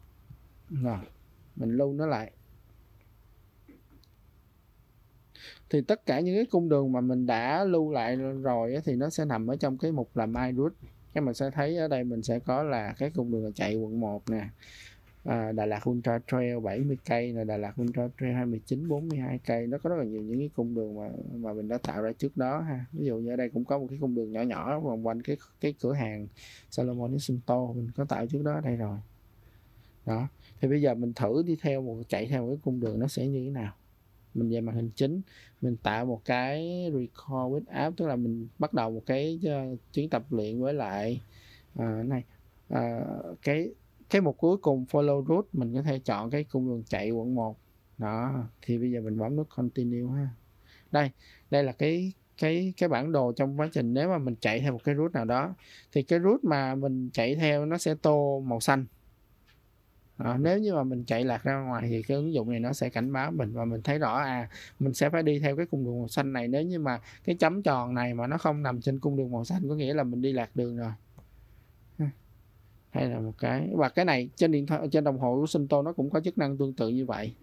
[SPEAKER 1] Rồi mình lưu nó lại. thì tất cả những cái cung đường mà mình đã lưu lại rồi á, thì nó sẽ nằm ở trong cái mục là My Route. Cái mình sẽ thấy ở đây mình sẽ có là cái cung đường chạy quận 1 nè, Đà Lạt Ultra Trail 70 cây là Đà Lạt Ultra Trail 29 42 cây. Nó có rất là nhiều những cái cung đường mà mình đã tạo ra trước đó ha. Ví dụ như ở đây cũng có một cái cung đường nhỏ nhỏ vòng quanh cái cửa hàng Salomon Sunto, mình có tạo trước đó ở đây rồi đó. Thì bây giờ mình thử đi theo chạy theo một cái cung đường nó sẽ như thế nào. Mình về màn hình chính, mình tạo một cái record with app, tức là mình bắt đầu một cái chuyến tập luyện với lại này cái mục cuối cùng follow route, mình có thể chọn cái cung đường chạy quận 1 đó. Thì bây giờ mình bấm nút continue ha. Đây là cái bản đồ trong quá trình nếu mà mình chạy theo một cái route nào đó, thì cái route mà mình chạy theo nó sẽ tô màu xanh. Nếu như mà mình chạy lạc ra ngoài thì cái ứng dụng này nó sẽ cảnh báo mình, và mình thấy rõ mình sẽ phải đi theo cái cung đường màu xanh này. Nếu như mà cái chấm tròn này mà nó không nằm trên cung đường màu xanh, có nghĩa là mình đi lạc đường rồi. Hay là một cái, và cái này trên điện thoại, trên đồng hồ của Sunto nó cũng có chức năng tương tự như vậy.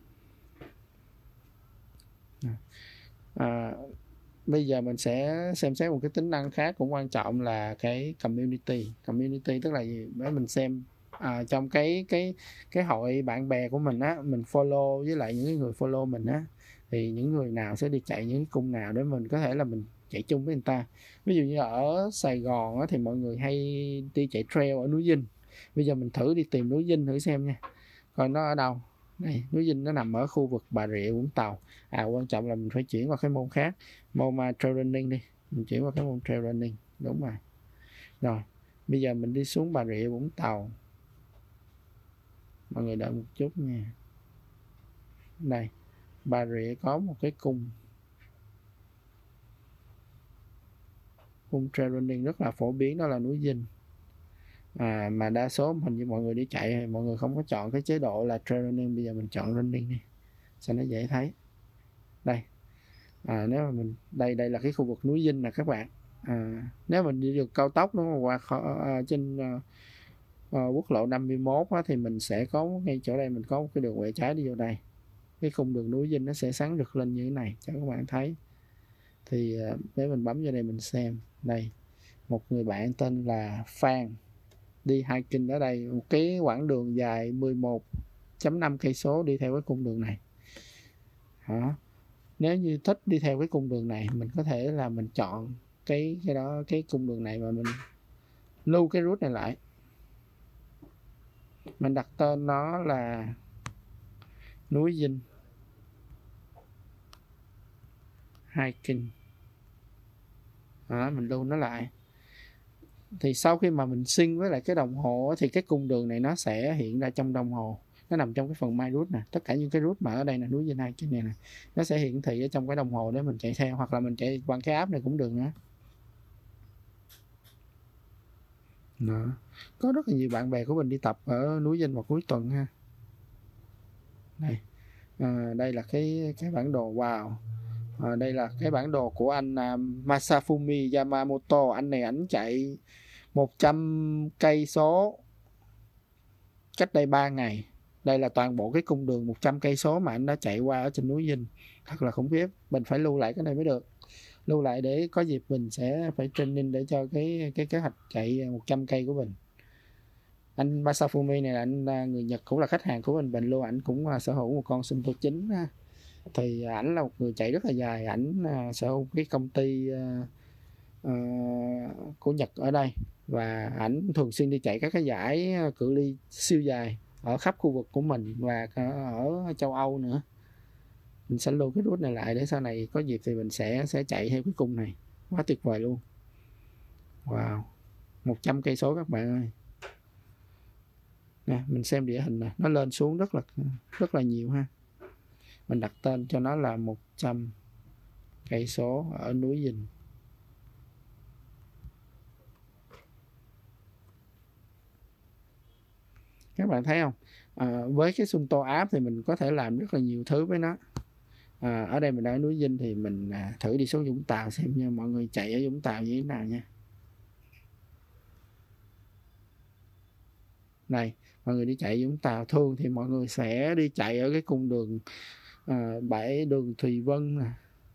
[SPEAKER 1] Bây giờ mình sẽ xem xét một cái tính năng khác cũng quan trọng là cái community, tức là gì? Để mình xem trong cái hội bạn bè của mình á, mình follow với lại những cái người follow mình á, thì những người nào sẽ đi chạy những cái cung nào để mình có thể là mình chạy chung với người ta. Ví dụ như ở Sài Gòn á, thì mọi người hay đi chạy trail ở núi Dinh. Bây giờ mình thử đi tìm núi Dinh thử xem nha, coi nó ở đâu. Đây, núi Dinh nó nằm ở khu vực Bà Rịa Vũng Tàu. Quan trọng là mình phải chuyển qua cái môn khác, môn trail running đi. Mình chuyển qua cái môn trail running, đúng rồi. Rồi, bây giờ mình đi xuống Bà Rịa Vũng Tàu. Mọi người đợi một chút nha. Đây, Bà Rịa có một cái cung trail running rất là phổ biến, đó là núi Dinh. Mà đa số hình như mọi người đi chạy, mọi người không có chọn cái chế độ là trail running. Bây giờ mình chọn running đi cho nó dễ thấy. Đây, nếu mà mình đây là cái khu vực núi Dinh nè các bạn. Nếu mình đi được cao tốc nó qua trên quốc lộ 51 á, thì mình sẽ có ngay chỗ đây mình có một cái đường quẹo trái đi vô đây. Cái khung đường núi Dinh nó sẽ sáng rực lên như thế này cho các bạn thấy. Thì để mình bấm vô đây mình xem. Đây, một người bạn tên là Phan đi hiking ở đây, một cái quãng đường dài 11.5 cây số đi theo cái cung đường này. Nếu như thích đi theo cái cung đường này, mình có thể là mình chọn cái cung đường này mà mình lưu cái route này lại. Mình đặt tên nó là núi Dinh hiking. Mình lưu nó lại. Thì sau khi mà mình sync với lại cái đồng hồ thì cái cung đường này nó sẽ hiện ra trong đồng hồ. Nó nằm trong cái phần My Route nè. Tất cả những cái route mà ở đây là núi Dinh hiking này nè, nó sẽ hiển thị ở trong cái đồng hồ để mình chạy theo, hoặc là mình chạy bằng cái app này cũng được nữa. Đó. Có rất là nhiều bạn bè của mình đi tập ở núi Dinh vào cuối tuần ha. Đây, đây là cái bản đồ. Wow. Đây là cái bản đồ của anh Masafumi Yamamoto. Anh này ảnh chạy 100 cây số cách đây 3 ngày. Đây là toàn bộ cái cung đường 100 cây số mà anh đã chạy qua ở trên núi Dinh. Thật là khủng khiếp. Mình phải lưu lại cái này mới được. Lưu lại để có dịp mình sẽ phải training để cho cái kế hoạch chạy 100 cây của mình. Anh Masafumi này là anh người Nhật, cũng là khách hàng của mình luôn. Ảnh cũng sở hữu một con Sunto 9. Thì ảnh là một người chạy rất là dài. Ảnh sở hữu cái công ty của Nhật ở đây, và ảnh thường xuyên đi chạy các cái giải cự ly siêu dài ở khắp khu vực của mình và ở châu Âu nữa. Mình sẽ lưu cái route này lại để sau này có dịp thì mình sẽ chạy theo cái cung này. Quá tuyệt vời luôn. Wow, 100 cây số các bạn ơi. Nè, mình xem địa hình nè, nó lên xuống rất là nhiều ha. Mình đặt tên cho nó là 100 cây số ở núi Dinh. Các bạn thấy không? Với cái Sunto app thì mình có thể làm rất là nhiều thứ với nó. Ở đây mình đang ở núi Dinh thì mình thử đi xuống Vũng Tàu xem nha, mọi người chạy ở Vũng Tàu như thế nào nha. Này, mọi người đi chạy Vũng Tàu thường thì mọi người sẽ đi chạy ở cái cung đường bãi đường Thùy Vân nè.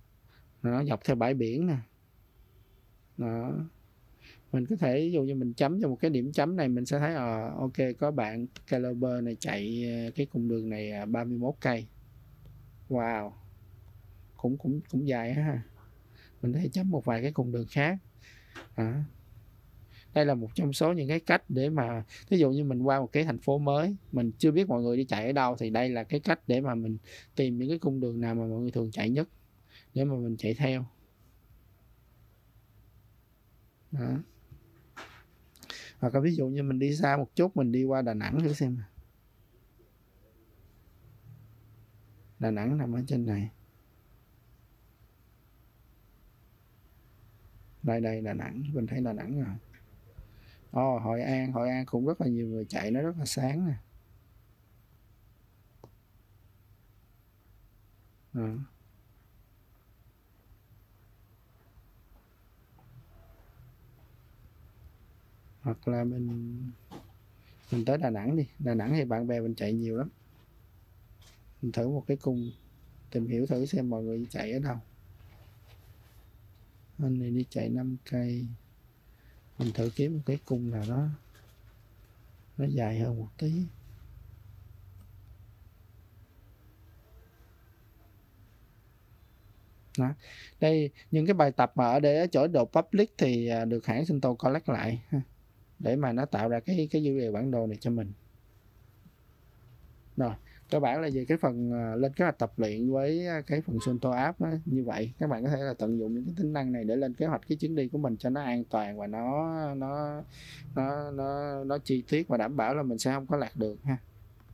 [SPEAKER 1] nó dọc theo bãi biển nè. Đó, mình có thể ví dụ như mình chấm cho một cái điểm chấm này, mình sẽ thấy ok, có bạn Caliber này chạy cái cung đường này 31 cây. Wow, cũng dài ha. Mình có thể chấm một vài cái cung đường khác. Đây là một trong số những cái cách để mà ví dụ như mình qua một cái thành phố mới, mình chưa biết mọi người đi chạy ở đâu, thì đây là cái cách để mà mình tìm những cái cung đường nào mà mọi người thường chạy nhất để mà mình chạy theo. Đó. Hoặc là ví dụ như mình đi xa một chút, mình đi qua Đà Nẵng thử xem. Đà Nẵng nằm ở trên này. Đây Đà Nẵng, mình thấy Đà Nẵng rồi. Hội An cũng rất là nhiều người chạy, nó rất là sáng nè. Hoặc là mình tới Đà Nẵng đi. Đà Nẵng thì bạn bè mình chạy nhiều lắm. Mình thử một cái cung, tìm hiểu thử xem mọi người chạy ở đâu. Anh này đi chạy 5 cây. Mình thử kiếm một cái cung nào đó nó dài hơn một tí. Đó. Đây, những cái bài tập mà ở đây ở chỗ độ public thì được hãng Sunto collect lại để mà nó tạo ra cái dữ liệu bản đồ này cho mình. Rồi, cơ bản là về cái phần lên kế hoạch tập luyện với cái phần Sunto app đó, như vậy các bạn có thể là tận dụng những cái tính năng này để lên kế hoạch cái chuyến đi của mình cho nó an toàn và nó chi tiết và đảm bảo là mình sẽ không có lạc đường ha.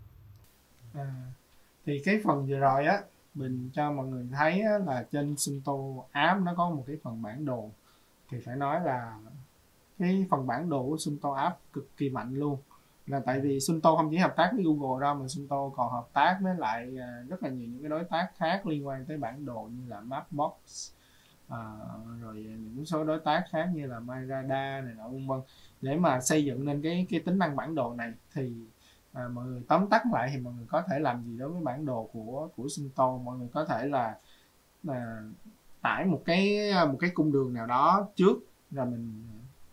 [SPEAKER 2] Thì cái phần vừa rồi á, mình cho mọi người thấy á, là trên Sunto app nó có một cái phần bản đồ, thì phải nói là cái phần bản đồ của Sunto app cực kỳ mạnh luôn. Là tại vì Sunto không chỉ hợp tác với Google đâu, mà Sunto còn hợp tác với lại rất là nhiều những cái đối tác khác liên quan tới bản đồ như là Mapbox, rồi những số đối tác khác như là MyRadar này nọ vân vân, để mà xây dựng nên cái tính năng bản đồ này. Thì mọi người tóm tắt lại thì mọi người có thể làm gì đối với bản đồ của Sunto? Mọi người có thể là tải một cái cung đường nào đó trước, rồi mình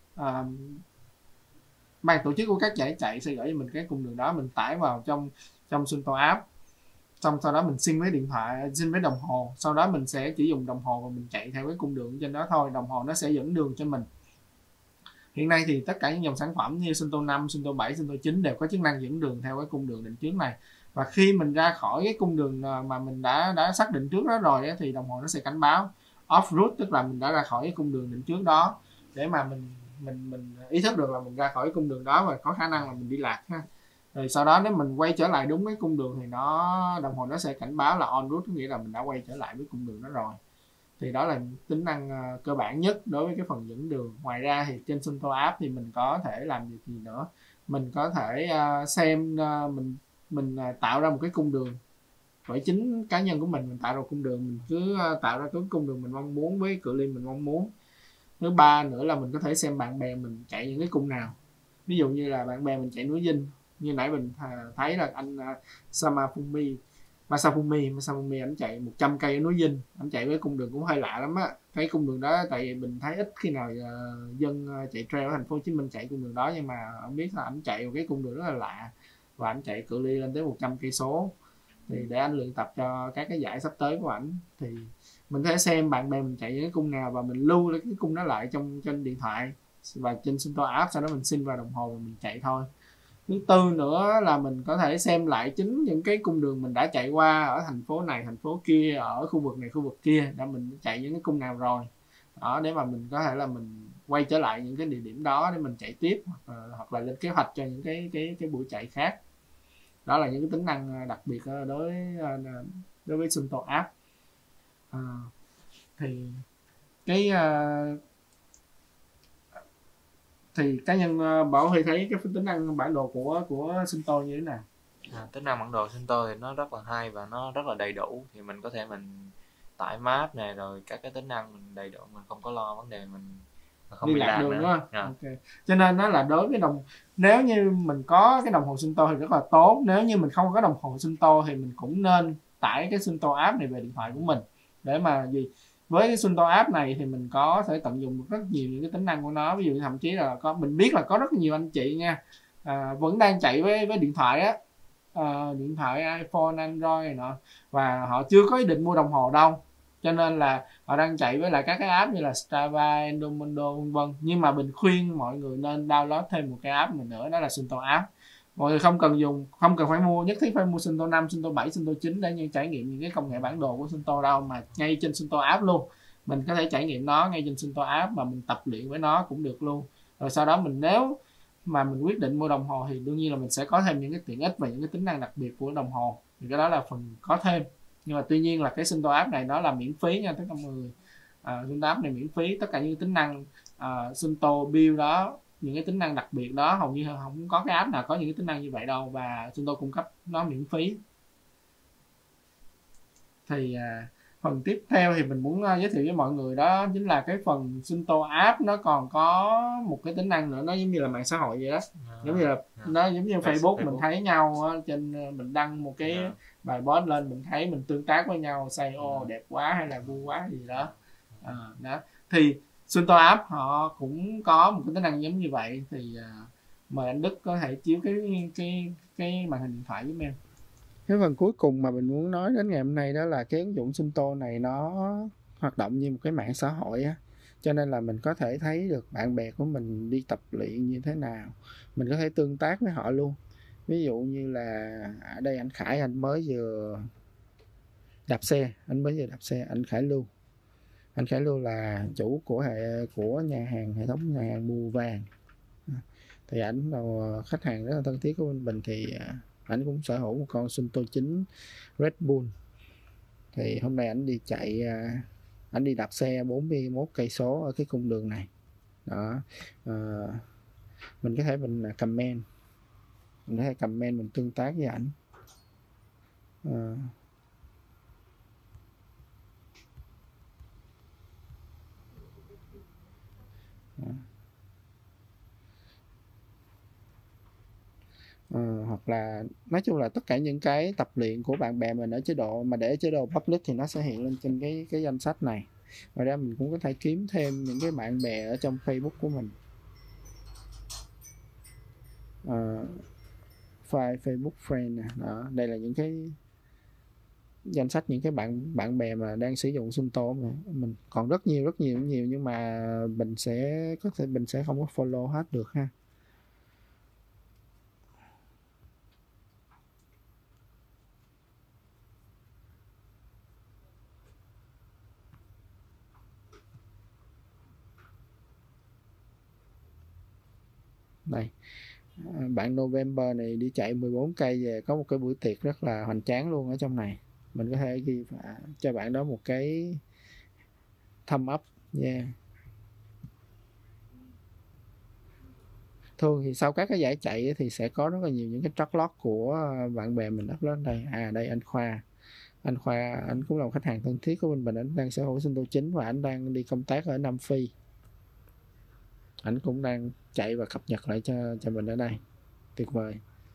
[SPEAKER 2] ban tổ chức của các giải chạy sẽ gửi cho mình cái cung đường đó, mình tải vào trong Sunto app, xong sau đó mình sync với điện thoại, sync với đồng hồ, sau đó mình sẽ chỉ dùng đồng hồ và mình chạy theo cái cung đường trên đó thôi, đồng hồ nó sẽ dẫn đường cho mình. Hiện nay thì tất cả những dòng sản phẩm như Sunto 5, Sunto 7, Sunto 9 đều có chức năng dẫn đường theo cái cung đường định trước này. Và khi mình ra khỏi cái cung đường mà mình đã xác định trước đó rồi thì đồng hồ nó sẽ cảnh báo off route, tức là mình đã ra khỏi cái cung đường định trước đó, để mà mình ý thức được là mình ra khỏi cái cung đường đó và có khả năng là mình đi lạc ha. Rồi sau đó nếu mình quay trở lại đúng cái cung đường thì đồng hồ nó sẽ cảnh báo là on route, nghĩa là mình đã quay trở lại với cung đường đó rồi. Thì đó là tính năng cơ bản nhất đối với cái phần dẫn đường. Ngoài ra thì trên Sunto app thì mình có thể làm việc gì nữa? Mình có thể xem mình tạo ra một cái cung đường bởi chính cá nhân của mình tạo ra cung đường, mình cứ tạo ra cái cung đường mình mong muốn với cự ly mình mong muốn. Thứ ba nữa là mình có thể xem bạn bè mình chạy những cái cung nào. Ví dụ như là bạn bè mình chạy núi Dinh, như nãy mình thấy là anh Masafumi ảnh chạy 100 cây ở núi Dinh, ảnh chạy với cung đường cũng hơi lạ lắm á. Cái cung đường đó tại vì mình thấy ít khi nào dân chạy trail ở thành phố Hồ Chí Minh chạy cung đường đó, nhưng mà không biết là ảnh chạy một cái cung đường rất là lạ và ảnh chạy cự ly lên tới 100 cây số. Thì để anh luyện tập cho các cái giải sắp tới của ảnh, thì mình có thể xem bạn bè mình chạy những cái cung nào và mình lưu cái cung đó lại trên điện thoại và trên Sunto app, sau đó mình xin vào đồng hồ và mình chạy thôi. Thứ tư nữa là mình có thể xem lại chính những cái cung đường mình đã chạy qua ở thành phố này, thành phố kia, ở khu vực này, khu vực kia, để mình chạy những cái cung nào rồi đó, để mà mình có thể là mình quay trở lại những cái địa điểm đó để mình chạy tiếp, hoặc là lên kế hoạch cho những cái buổi chạy khác. Đó là những cái tính năng đặc biệt đối với Sunto app. Thì cá nhân Bảo Huy thấy cái tính năng bản đồ của Sunto như thế nào?
[SPEAKER 3] Tính năng bản đồ Sunto thì nó rất là hay và nó rất là đầy đủ. Thì mình có thể mình tải map này, rồi các cái tính năng mình đầy đủ, mình không có lo vấn đề mình không bị lạc
[SPEAKER 2] đường
[SPEAKER 3] nữa.
[SPEAKER 2] Okay. Cho nên nó là đối với nếu như mình có cái đồng hồ Sunto thì rất là tốt. Nếu như mình không có đồng hồ Sunto thì mình cũng nên tải cái Sunto app này về điện thoại của mình, để mà với cái Sunto app này thì mình có thể tận dụng được rất nhiều những cái tính năng của nó. Ví dụ thậm chí là mình biết là có rất nhiều anh chị nha, vẫn đang chạy với điện thoại á, điện thoại iPhone, Android này nọ, và họ chưa có ý định mua đồng hồ đâu, cho nên là họ đang chạy với lại các cái app như là Strava, Endomondo vân vân. Nhưng mà mình khuyên mọi người nên download thêm một cái app này nữa, đó là Sunto app. Mọi người không cần phải mua, nhất thiết phải mua Sunto 5, Sunto 7, Sunto 9 để trải nghiệm những cái công nghệ bản đồ của Sunto đâu, mà ngay trên Sunto app luôn, mình có thể trải nghiệm nó ngay trên Sunto app mà mình tập luyện với nó cũng được luôn. Rồi sau đó nếu mà mình quyết định mua đồng hồ thì đương nhiên là mình sẽ có thêm những cái tiện ích và những cái tính năng đặc biệt của đồng hồ, thì cái đó là phần có thêm. Nhưng mà tuy nhiên là cái Sunto app này nó là miễn phí nha tất cả mọi người. Sunto app này miễn phí, tất cả những tính năng Sunto Build đó, những cái tính năng đặc biệt đó hầu như không có cái app nào có những cái tính năng như vậy đâu, và Sunto cung cấp nó miễn phí. Thì phần tiếp theo thì mình muốn giới thiệu với mọi người đó chính là cái phần Sunto app nó còn có một cái tính năng nữa, nó giống như là mạng xã hội vậy đó. Giống như là nó giống như Facebook mình thấy nhau trên, mình đăng một cái bài post lên, mình thấy mình tương tác với nhau, say ô đẹp quá hay là vui quá gì đó. Đó thì Sunto app họ cũng có một cái tính năng giống như vậy. Thì mời anh Đức có thể chiếu cái màn hình điện thoại với em.
[SPEAKER 1] Cái phần cuối cùng mà mình muốn nói đến ngày hôm nay đó là cái ứng dụng Sunto này nó hoạt động như một cái mạng xã hội á, cho nên là mình có thể thấy được bạn bè của mình đi tập luyện như thế nào, mình có thể tương tác với họ luôn. Ví dụ như là ở đây anh Khải, anh mới vừa đạp xe, anh Khải Lưu là chủ của nhà hàng, hệ thống nhà hàng Mùa Vàng, thì ảnh là khách hàng rất là thân thiết của bên mình. Thì ảnh cũng sở hữu một con Sunto 9 Red Bull. Thì hôm nay ảnh đi chạy, ảnh đi đạp xe 41 cây số ở cái cung đường này đó. Mình có thể comment, mình tương tác với ảnh. Hoặc là nói chung là tất cả những cái tập luyện của bạn bè mình ở chế độ, mà để chế độ public thì nó sẽ hiện lên trên cái danh sách này. Ngoài ra mình cũng có thể kiếm thêm những cái bạn bè ở trong Facebook của mình. File Facebook friend nè, đó, đây là những cái danh sách những cái bạn bè mà đang sử dụng Sunto. Mà mình còn rất nhiều nhưng mà mình sẽ không có follow hết được ha. Đây, bạn November này đi chạy 14 cây về, có một cái buổi tiệc rất là hoành tráng luôn ở trong này. Mình có thể ghi cho bạn đó một cái thumb up nha. Thường thì sau các cái giải chạy thì sẽ có rất là nhiều những cái track log của bạn bè mình upload đây. Đây anh Khoa, anh cũng là một khách hàng thân thiết của mình, anh đang sở hữu Sunto 9 và anh đang đi công tác ở Nam Phi. Anh cũng đang chạy và cập nhật lại cho mình ở đây. Tuyệt vời.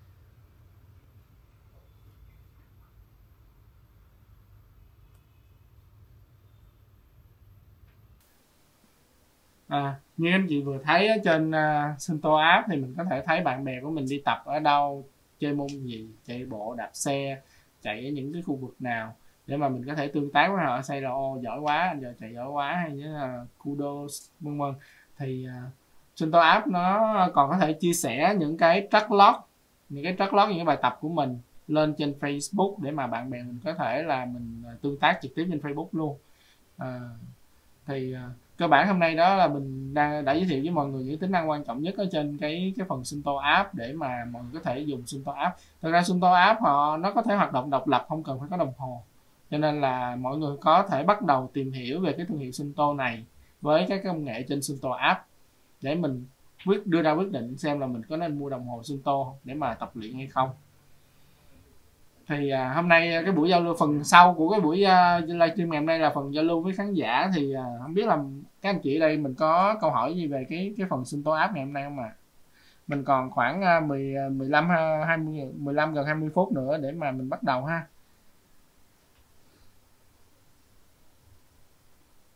[SPEAKER 2] Như anh chị vừa thấy ở trên Sunto app thì mình có thể thấy bạn bè của mình đi tập ở đâu, chơi môn gì, chạy bộ, đạp xe, chạy ở những cái khu vực nào, để mà mình có thể tương tác với họ, say là ô giỏi quá, anh giờ chạy giỏi quá, hay như là kudos vân vân. Thì Sunto app nó còn có thể chia sẻ những cái track log, những cái bài tập của mình lên trên Facebook để mà bạn bè mình có thể là mình tương tác trực tiếp trên Facebook luôn. Thì cơ bản hôm nay đó là mình đã giới thiệu với mọi người những tính năng quan trọng nhất ở trên cái phần Sunto app để mà mọi người có thể dùng Sunto app. Thực ra Sunto app nó có thể hoạt động độc lập, không cần phải có đồng hồ, cho nên là mọi người có thể bắt đầu tìm hiểu về cái thương hiệu Sunto này với các công nghệ trên Sunto app để mình đưa ra quyết định xem là mình có nên mua đồng hồ Sunto để mà tập luyện hay không. Thì hôm nay cái buổi giao lưu, phần sau của cái buổi livestream ngày hôm nay là phần giao lưu với khán giả. Thì không biết là các anh chị đây mình có câu hỏi gì về cái phần Sunto app ngày hôm nay không ạ? Mình còn khoảng 15 gần 20 phút nữa để mà mình bắt đầu ha.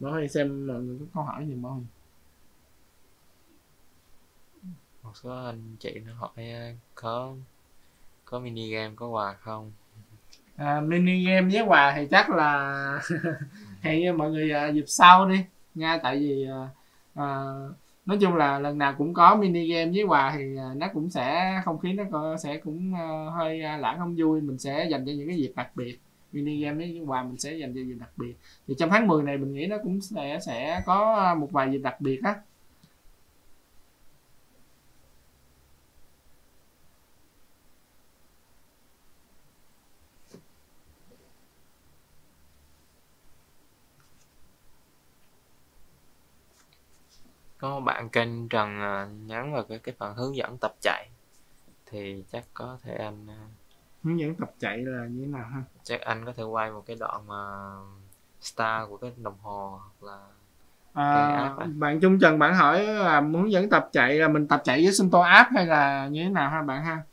[SPEAKER 2] Bảo Huy xem mọi người có câu hỏi gì Bảo Huy?
[SPEAKER 3] Một số anh chị nó hỏi có mini game có quà không?
[SPEAKER 2] Mini game với quà thì chắc là hẹn mọi người dịp sau đi nha, tại vì nói chung là lần nào cũng có mini game với quà thì nó cũng sẽ không khí nó sẽ cũng hơi lãng không vui. Mình sẽ dành cho những cái dịp đặc biệt, mini game với quà mình sẽ dành cho dịp đặc biệt. Thì trong tháng 10 này mình nghĩ nó cũng sẽ có một vài dịp đặc biệt á.
[SPEAKER 3] Có bạn kênh Trần nhắn vào cái phần hướng dẫn tập chạy thì chắc có thể anh
[SPEAKER 2] Hướng dẫn tập chạy là như thế nào ha?
[SPEAKER 3] chắc anh có thể quay một cái đoạn mà start của cái đồng hồ hoặc là cái app á.
[SPEAKER 2] Bạn Trung Trần bạn hỏi là hướng dẫn tập chạy là mình tập chạy với Sunto app hay là như thế nào ha bạn ha?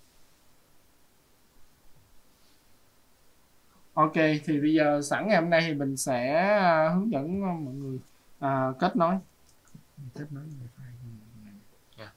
[SPEAKER 2] Ok, thì bây giờ sẵn ngày hôm nay thì mình sẽ hướng dẫn mọi người kết nối wifi.
[SPEAKER 3] Yeah.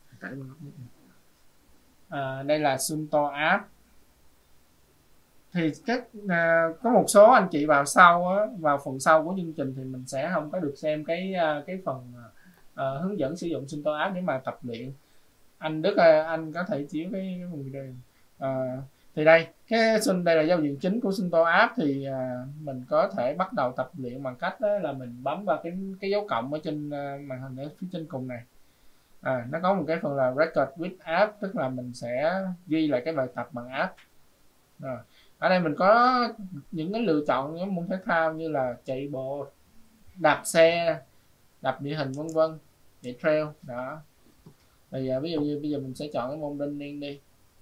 [SPEAKER 2] Đây là Sunto app. Thì có một số anh chị vào sau á, vào phần sau của chương trình thì mình sẽ không có được xem cái phần hướng dẫn sử dụng Sunto app để mà tập luyện. Anh Đức ơi, anh có thể chiếu cái phần video thì đây đây là giao diện chính của Sunto app. Thì mình có thể bắt đầu tập luyện bằng cách đó là mình bấm vào cái dấu cộng ở trên màn hình ở phía trên cùng này. Nó có một cái phần là record with app, tức là mình sẽ ghi lại cái bài tập bằng app. Rồi ở đây mình có những cái lựa chọn những môn thể thao như là chạy bộ, đạp xe, đạp địa hình vân vân, chạy trail đó. Thì ví dụ như bây giờ mình sẽ chọn cái môn running đi.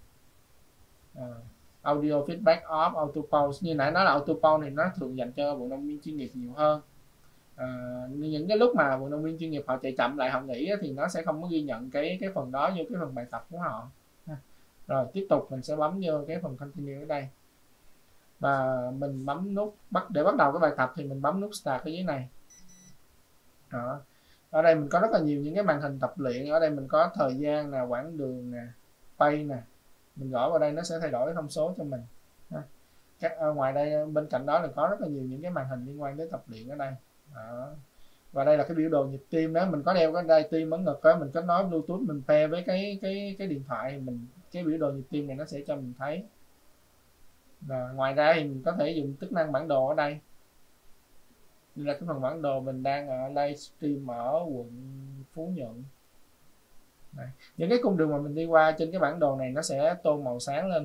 [SPEAKER 2] Audio feedback off, auto pause. Như nãy nói là auto pause thì nó thường dành cho vận động viên chuyên nghiệp nhiều hơn. Những cái lúc mà vận động viên chuyên nghiệp họ chạy chậm lại họ nghỉ thì nó sẽ không có ghi nhận cái phần đó vô cái phần bài tập của họ. Rồi tiếp tục mình sẽ bấm vô cái phần continue ở đây và mình bấm nút để bắt đầu cái bài tập thì mình bấm nút start ở dưới này. Đó. Ở đây mình có rất là nhiều những cái màn hình tập luyện. Ở đây mình có thời gian nè, quãng đường nè, pace nè, mình gõ vào đây nó sẽ thay đổi cái thông số cho mình. Ngoài đây bên cạnh đó là có rất là nhiều những cái màn hình liên quan tới tập luyện ở đây. Đó. Và đây là cái biểu đồ nhịp tim đó, mình có đeo cái đai tim ấn ngực đó, mình kết nối Bluetooth mình pair với cái điện thoại mình, cái biểu đồ nhịp tim này nó sẽ cho mình thấy. Rồi, ngoài ra thì mình có thể dùng chức năng bản đồ ở đây. Đây là cái phần bản đồ mình đang ở livestream ở quận Phú Nhuận. Đây. Những cái cung đường mà mình đi qua trên cái bản đồ này nó sẽ tô màu sáng lên.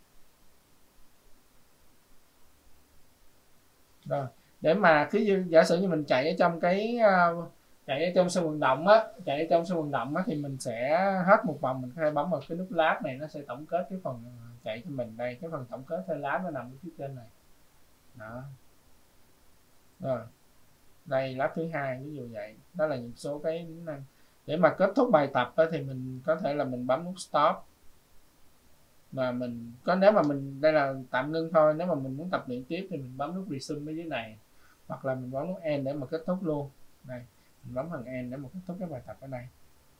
[SPEAKER 2] Rồi, để mà giả sử như mình chạy ở trong chạy ở trong sân vận động á, thì mình sẽ hết một vòng mình có thể bấm vào cái nút lab này, nó sẽ tổng kết cái phần chạy cho mình. Đây, cái phần tổng kết theo lab nó nằm ở phía trên này. Đó. Rồi. Đây lab thứ 2 ví dụ vậy. Đó là những số cái tính năng. Để mà kết thúc bài tập á, thì mình có thể là mình bấm nút stop. Mà mình có, nếu mà mình đây là tạm ngưng thôi, nếu mà mình muốn tập luyện tiếp thì mình bấm nút resume ở dưới này, hoặc là mình bấm nút end để mà kết thúc luôn. Đây, mình bấm phần end để mà kết thúc cái bài tập ở đây.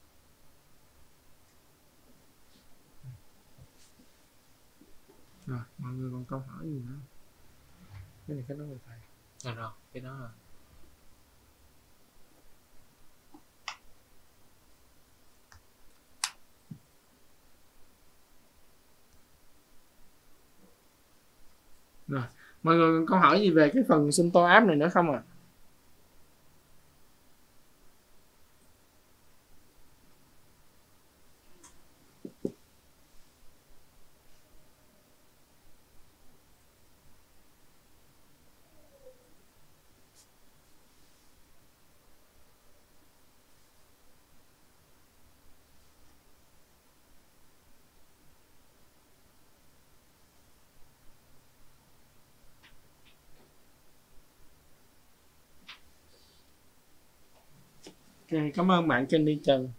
[SPEAKER 2] Rồi, mọi người còn câu hỏi gì nữa? Cái này kết nối với thầy.
[SPEAKER 3] Rồi, cái đó là
[SPEAKER 2] Rồi, mọi người còn câu hỏi gì về cái phần Sunto app này nữa không ạ? Ok, cảm ơn bạn Kenny Trần.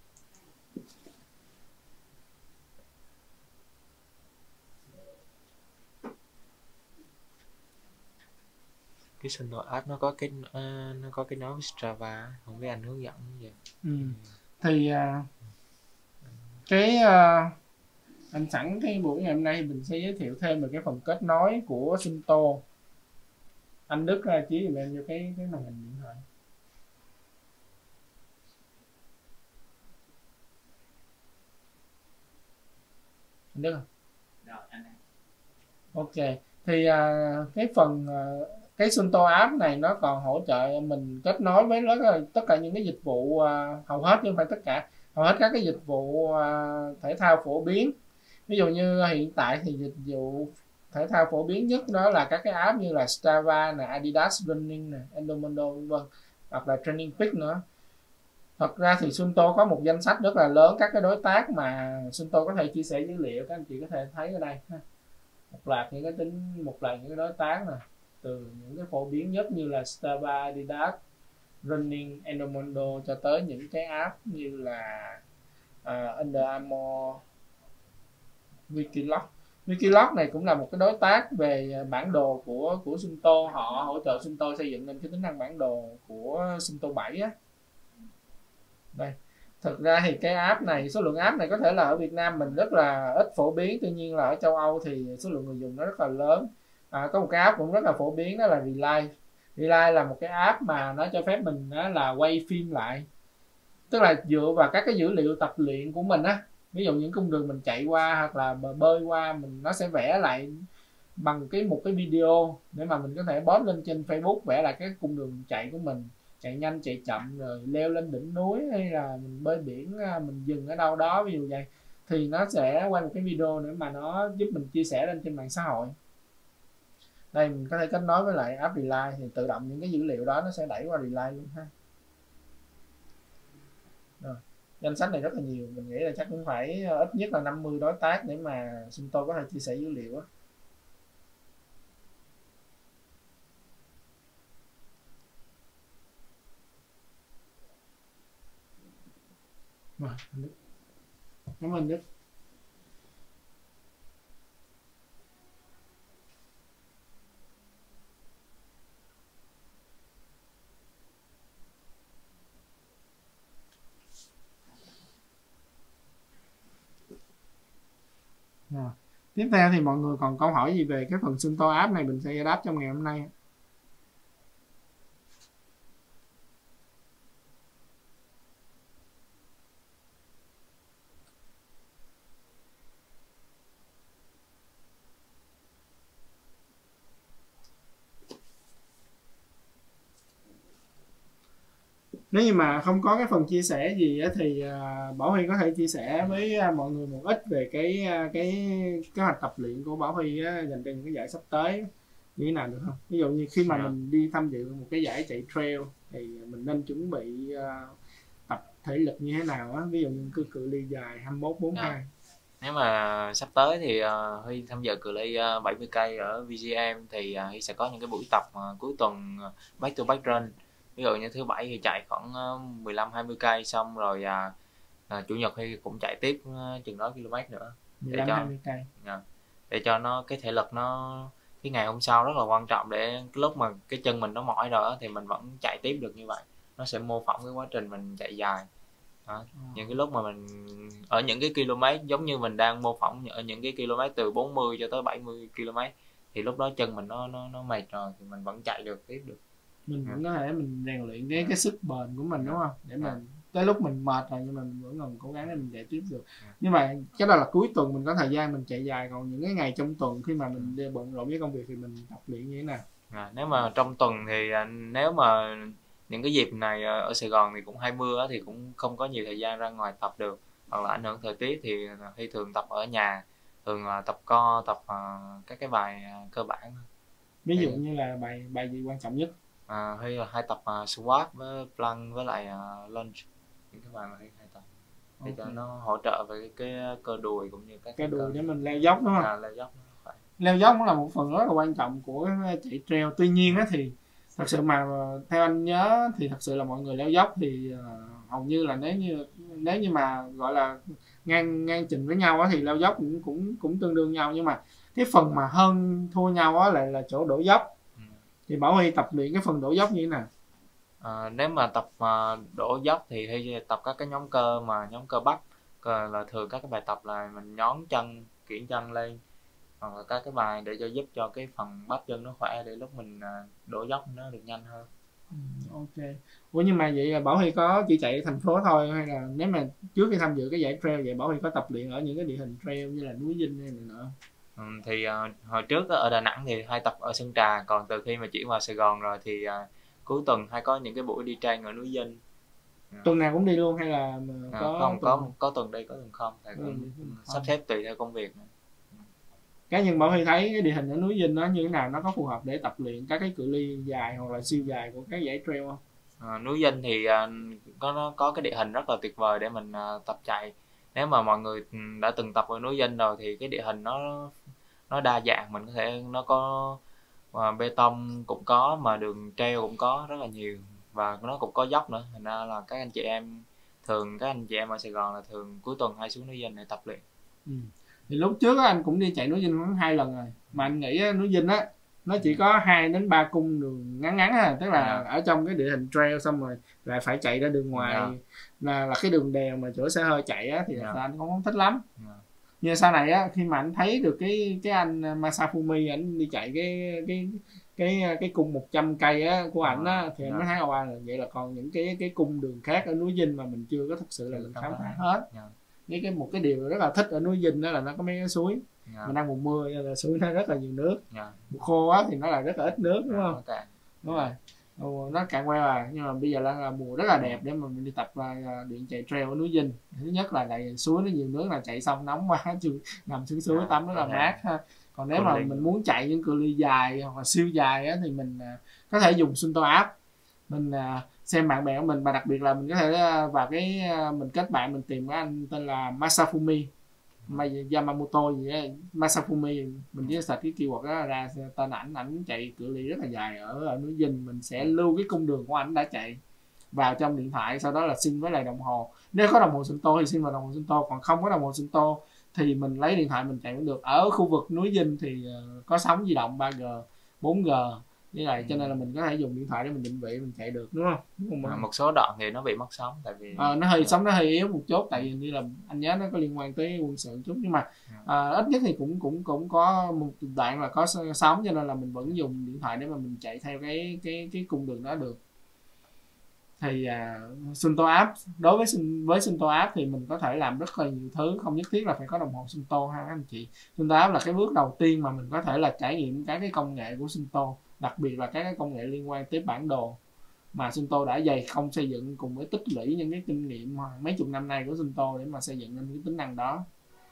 [SPEAKER 3] cái Sunto app nó có cái nối với Strava, không biết anh hướng dẫn gì.
[SPEAKER 2] Thì cái anh sẵn cái buổi ngày hôm nay mình sẽ giới thiệu thêm về cái phần kết nối của Sunto. Anh Đức ra chỉ giùm em vô cái màn hình điện thoại. Anh Đức không?
[SPEAKER 3] Rồi, anh này.
[SPEAKER 2] Ok, thì cái phần cái Sunto app này nó còn hỗ trợ mình kết nối với tất cả những cái dịch vụ, hầu hết chứ không phải tất cả, hầu hết các cái dịch vụ thể thao phổ biến. Ví dụ như hiện tại thì dịch vụ thể thao phổ biến nhất đó là các cái app như là Strava nè, Adidas Running nè, Endomondo vân vân, hoặc là Training Peaks nữa. Thật ra thì Sunto có một danh sách rất là lớn các cái đối tác mà Sunto có thể chia sẻ dữ liệu, các anh chị có thể thấy ở đây ha. Một loạt những cái đối tác nè, từ những cái phổ biến nhất như là Strava, Adidas, Running, Endomondo cho tới những cái app như là Under Armour, Wikiloc. Wikiloc này cũng là một cái đối tác về bản đồ của Sunto, họ hỗ trợ Sunto xây dựng nên cái tính năng bản đồ của Sunto 7 á. Đây, thực ra thì cái app này, số lượng app này có thể là ở Việt Nam mình rất là ít phổ biến, tuy nhiên là ở châu Âu thì số lượng người dùng nó rất là lớn. Có một cái app cũng rất là phổ biến đó là Relive. Relive là một cái app mà nó cho phép mình là quay phim lại, tức là dựa vào các cái dữ liệu tập luyện của mình á, ví dụ những cung đường mình chạy qua hoặc là bơi qua, nó sẽ vẽ lại bằng một cái video để mà mình có thể post lên trên Facebook, vẽ lại cái cung đường chạy của mình, chạy nhanh chạy chậm, rồi leo lên đỉnh núi hay là mình bơi biển, mình dừng ở đâu đó ví dụ vậy, thì nó sẽ quay một cái video để mà nó giúp mình chia sẻ lên trên mạng xã hội. Đây mình có thể kết nối với lại app Relive thì tự động những cái dữ liệu đó nó sẽ đẩy qua Relive luôn ha. Rồi, danh sách này rất là nhiều, mình nghĩ là chắc cũng phải ít nhất là 50 đối tác để mà Sunto có thể chia sẻ dữ liệu á. Rồi, cảm ơn Đức. Rồi. Tiếp theo thì mọi người còn câu hỏi gì về cái phần Sunto app này, mình sẽ giải đáp trong ngày hôm nay. Nếu như mà không có cái phần chia sẻ gì thì Bảo Huy có thể chia sẻ với mọi người một ít về cái kế hoạch tập luyện của Bảo Huy dành cho những cái giải sắp tới như thế nào được không? Ví dụ như khi mà mình đi tham dự một cái giải chạy trail thì mình nên chuẩn bị tập thể lực như thế nào á, ví dụ như cự ly dài 21-42.
[SPEAKER 3] Nếu mà sắp tới thì Huy tham dự cự ly 70k ở VGM thì Huy sẽ có những cái buổi tập cuối tuần back to back run. Ví dụ như thứ bảy thì chạy khoảng 15-20k, xong rồi chủ nhật thì cũng chạy tiếp chừng đó km nữa
[SPEAKER 2] 15-20k
[SPEAKER 3] để cho nó cái thể lực nó cái ngày hôm sau rất là quan trọng, để cái lúc mà cái chân mình nó mỏi rồi thì mình vẫn chạy tiếp được như vậy, nó sẽ mô phỏng cái quá trình mình chạy dài đó. Những cái lúc mà mình ở những cái km giống như mình đang mô phỏng ở những cái km từ 40 cho tới 70 km thì lúc đó chân mình nó mệt rồi thì mình vẫn chạy được tiếp được,
[SPEAKER 2] mình vẫn có thể mình rèn luyện cái sức bền của mình đúng không, để mình tới lúc mình mệt rồi nhưng mà mình vẫn còn cố gắng để mình chạy tiếp được. Nhưng mà cái đó là cuối tuần mình có thời gian mình chạy dài, còn những cái ngày trong tuần khi mà mình bận rộn với công việc thì mình tập luyện như thế nào?
[SPEAKER 3] Nếu mà trong tuần thì nếu mà những cái dịp này ở Sài Gòn thì cũng hay mưa thì cũng không có nhiều thời gian ra ngoài tập được, hoặc là ảnh hưởng thời tiết thì khi thường tập ở nhà, thường là tập co, tập các cái bài cơ bản.
[SPEAKER 2] Ví dụ như là bài gì quan trọng nhất?
[SPEAKER 3] Hay là hay tập squat với plank với lại lunge, những cái bài mà hay tập để cho nó hỗ trợ về cái cơ đùi cũng như các
[SPEAKER 2] cơ đùi để mình leo dốc đúng không?
[SPEAKER 3] Leo dốc
[SPEAKER 2] leo dốc cũng là một phần rất là quan trọng của chạy trail. Tuy nhiên á thì thật sự mà theo anh nhớ thì thật sự là mọi người leo dốc thì hầu như là nếu như mà gọi là ngang trình với nhau á thì leo dốc cũng tương đương nhau, nhưng mà cái phần mà hơn thua nhau á là chỗ đổ dốc. Thì Bảo Huy tập luyện cái phần đổ dốc như thế nào?
[SPEAKER 3] Nếu mà tập đổ dốc thì hay tập các cái nhóm cơ, mà nhóm cơ bắp. Là thường các cái bài tập là mình nhón chân, kiễng chân lên, hoặc là các cái bài để giúp cho cái phần bắp chân nó khỏe, để lúc mình đổ dốc nó được nhanh hơn.
[SPEAKER 2] Ok. Ủa nhưng mà vậy là Bảo Huy có chỉ chạy thành phố thôi, hay là nếu mà trước khi tham dự cái giải trail vậy Bảo Huy có tập luyện ở những cái địa hình trail như là núi Dinh hay này nữa?
[SPEAKER 3] Thì hồi trước ở Đà Nẵng thì hay tập ở Sơn Trà, còn từ khi mà chuyển vào Sài Gòn rồi thì cuối tuần hay có những cái buổi đi trail ở núi Dinh.
[SPEAKER 2] Tuần nào cũng đi luôn hay là
[SPEAKER 3] có tuần đi có tuần không, thì cũng sắp xếp tùy theo công việc.
[SPEAKER 2] Cá nhân Bảo Huy thấy cái địa hình ở núi Dinh nó như thế nào, nó có phù hợp để tập luyện các cái cự ly dài hoặc là siêu dài của các giải trail không?
[SPEAKER 3] Núi Dinh thì nó có cái địa hình rất là tuyệt vời để mình tập chạy. Nếu mà mọi người đã từng tập ở núi Dinh rồi thì cái địa hình nó đa dạng, mình có thể nó có bê tông cũng có, mà đường trail cũng có rất là nhiều, và nó cũng có dốc nữa. Thành ra là các anh chị em ở Sài Gòn là thường cuối tuần hay xuống núi Dinh để tập luyện.
[SPEAKER 2] Thì lúc trước á, anh cũng đi chạy núi Dinh khoảng 2 lần rồi, mà anh nghĩ á, núi Dinh á nó chỉ có 2 đến 3 cung đường ngắn ngắn à, tức là ở trong cái địa hình trail xong rồi lại phải chạy ra đường ngoài là cái đường đèo mà chỗ xe hơi chạy á, thì anh cũng không thích lắm. Nhưng sau này á, khi mà anh thấy được cái anh Masafumi ảnh đi chạy cái cung 100 cây á của ảnh á, thì anh mới thấy là vậy là còn những cái cung đường khác ở núi Dinh mà mình chưa có thực sự là mình khám phá hết. Một cái điều rất là thích ở núi Dinh đó là nó có mấy cái suối. Mình đang mùa mưa là suối nó rất là nhiều nước. Mùa khô á thì nó là rất là ít nước, đúng không? Đúng rồi. Nó cạn queo nhưng mà bây giờ là mùa rất là đẹp để mà mình đi tập điện chạy trail ở núi Dinh. Thứ nhất là tại suối nó nhiều nước, là chạy xong nóng quá nằm xuống suối tắm rất là mát ha. Còn nếu mà mình muốn chạy những cự ly dài hoặc là siêu dài á, thì mình có thể dùng Sunto app. Mình xem bạn bè của mình, và đặc biệt là mình có thể vào mình kết bạn, mình tìm cái anh tên là Masafumi Yamamoto gì á, Masafumi, mình chỉ search cái keyword đó ra tên ảnh chạy cự ly rất là dài ở núi Dinh. Mình sẽ lưu cái cung đường của ảnh đã chạy vào trong điện thoại, sau đó là sync với lại đồng hồ. Nếu có đồng hồ Sunto thì sync vào đồng hồ Sunto, còn không có đồng hồ Sunto thì mình lấy điện thoại mình chạy cũng được. Ở khu vực núi Dinh thì có sóng di động 3G 4G với lại, cho nên là mình có thể dùng điện thoại để mình định vị mình chạy được, đúng không?
[SPEAKER 3] Một số đoạn thì nó bị mất sóng, tại vì
[SPEAKER 2] sóng nó hơi yếu một chút, tại vì như là anh nhớ nó có liên quan tới quân sự một chút, nhưng mà ít nhất thì cũng có một đoạn là có sóng, cho nên là mình vẫn dùng điện thoại để mà mình chạy theo cái cung đường đó được. Thì Sunto app, đối với Sunto app thì mình có thể làm rất là nhiều thứ, không nhất thiết là phải có đồng hồ Sunto ha các anh chị. Sunto app là cái bước đầu tiên mà mình có thể là trải nghiệm các cái công nghệ của Sunto, đặc biệt là các cái công nghệ liên quan tới bản đồ mà Sunto đã dày công xây dựng, cùng với tích lũy những cái kinh nghiệm mấy chục năm nay của Sunto để mà xây dựng nên cái tính năng đó.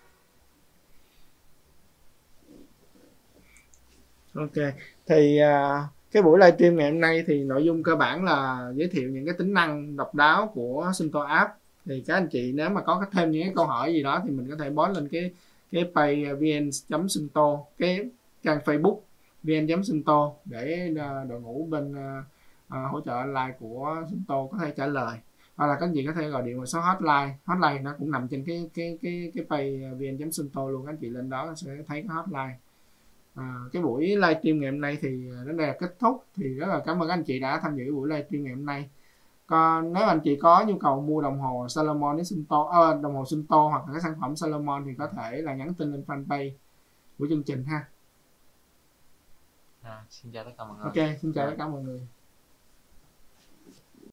[SPEAKER 2] Ok, thì cái buổi livestream ngày hôm nay thì nội dung cơ bản là giới thiệu những cái tính năng độc đáo của Sunto app. Thì các anh chị nếu mà có thêm những cái câu hỏi gì đó thì mình có thể post lên cái page vn.sunto, cái trang Facebook vn.sunto để đội ngũ bên hỗ trợ online của Sunto có thể trả lời, hoặc là các anh chị có thể gọi điện vào số hotline nó cũng nằm trên cái page vn.sunto luôn. Các anh chị lên đó sẽ thấy cái hotline. Cái buổi livestream ngày hôm nay thì đến đây là kết thúc. Thì rất là cảm ơn các anh chị đã tham dự buổi livestream ngày hôm nay. Còn nếu anh chị có nhu cầu mua đồng hồ Salomon đến Sunto, đồng hồ Sunto hoặc là cái sản phẩm Salomon thì có thể là nhắn tin lên fanpage của chương trình ha.
[SPEAKER 3] Xin chào tất cả mọi người.
[SPEAKER 2] Ok, xin chào tất cả mọi người.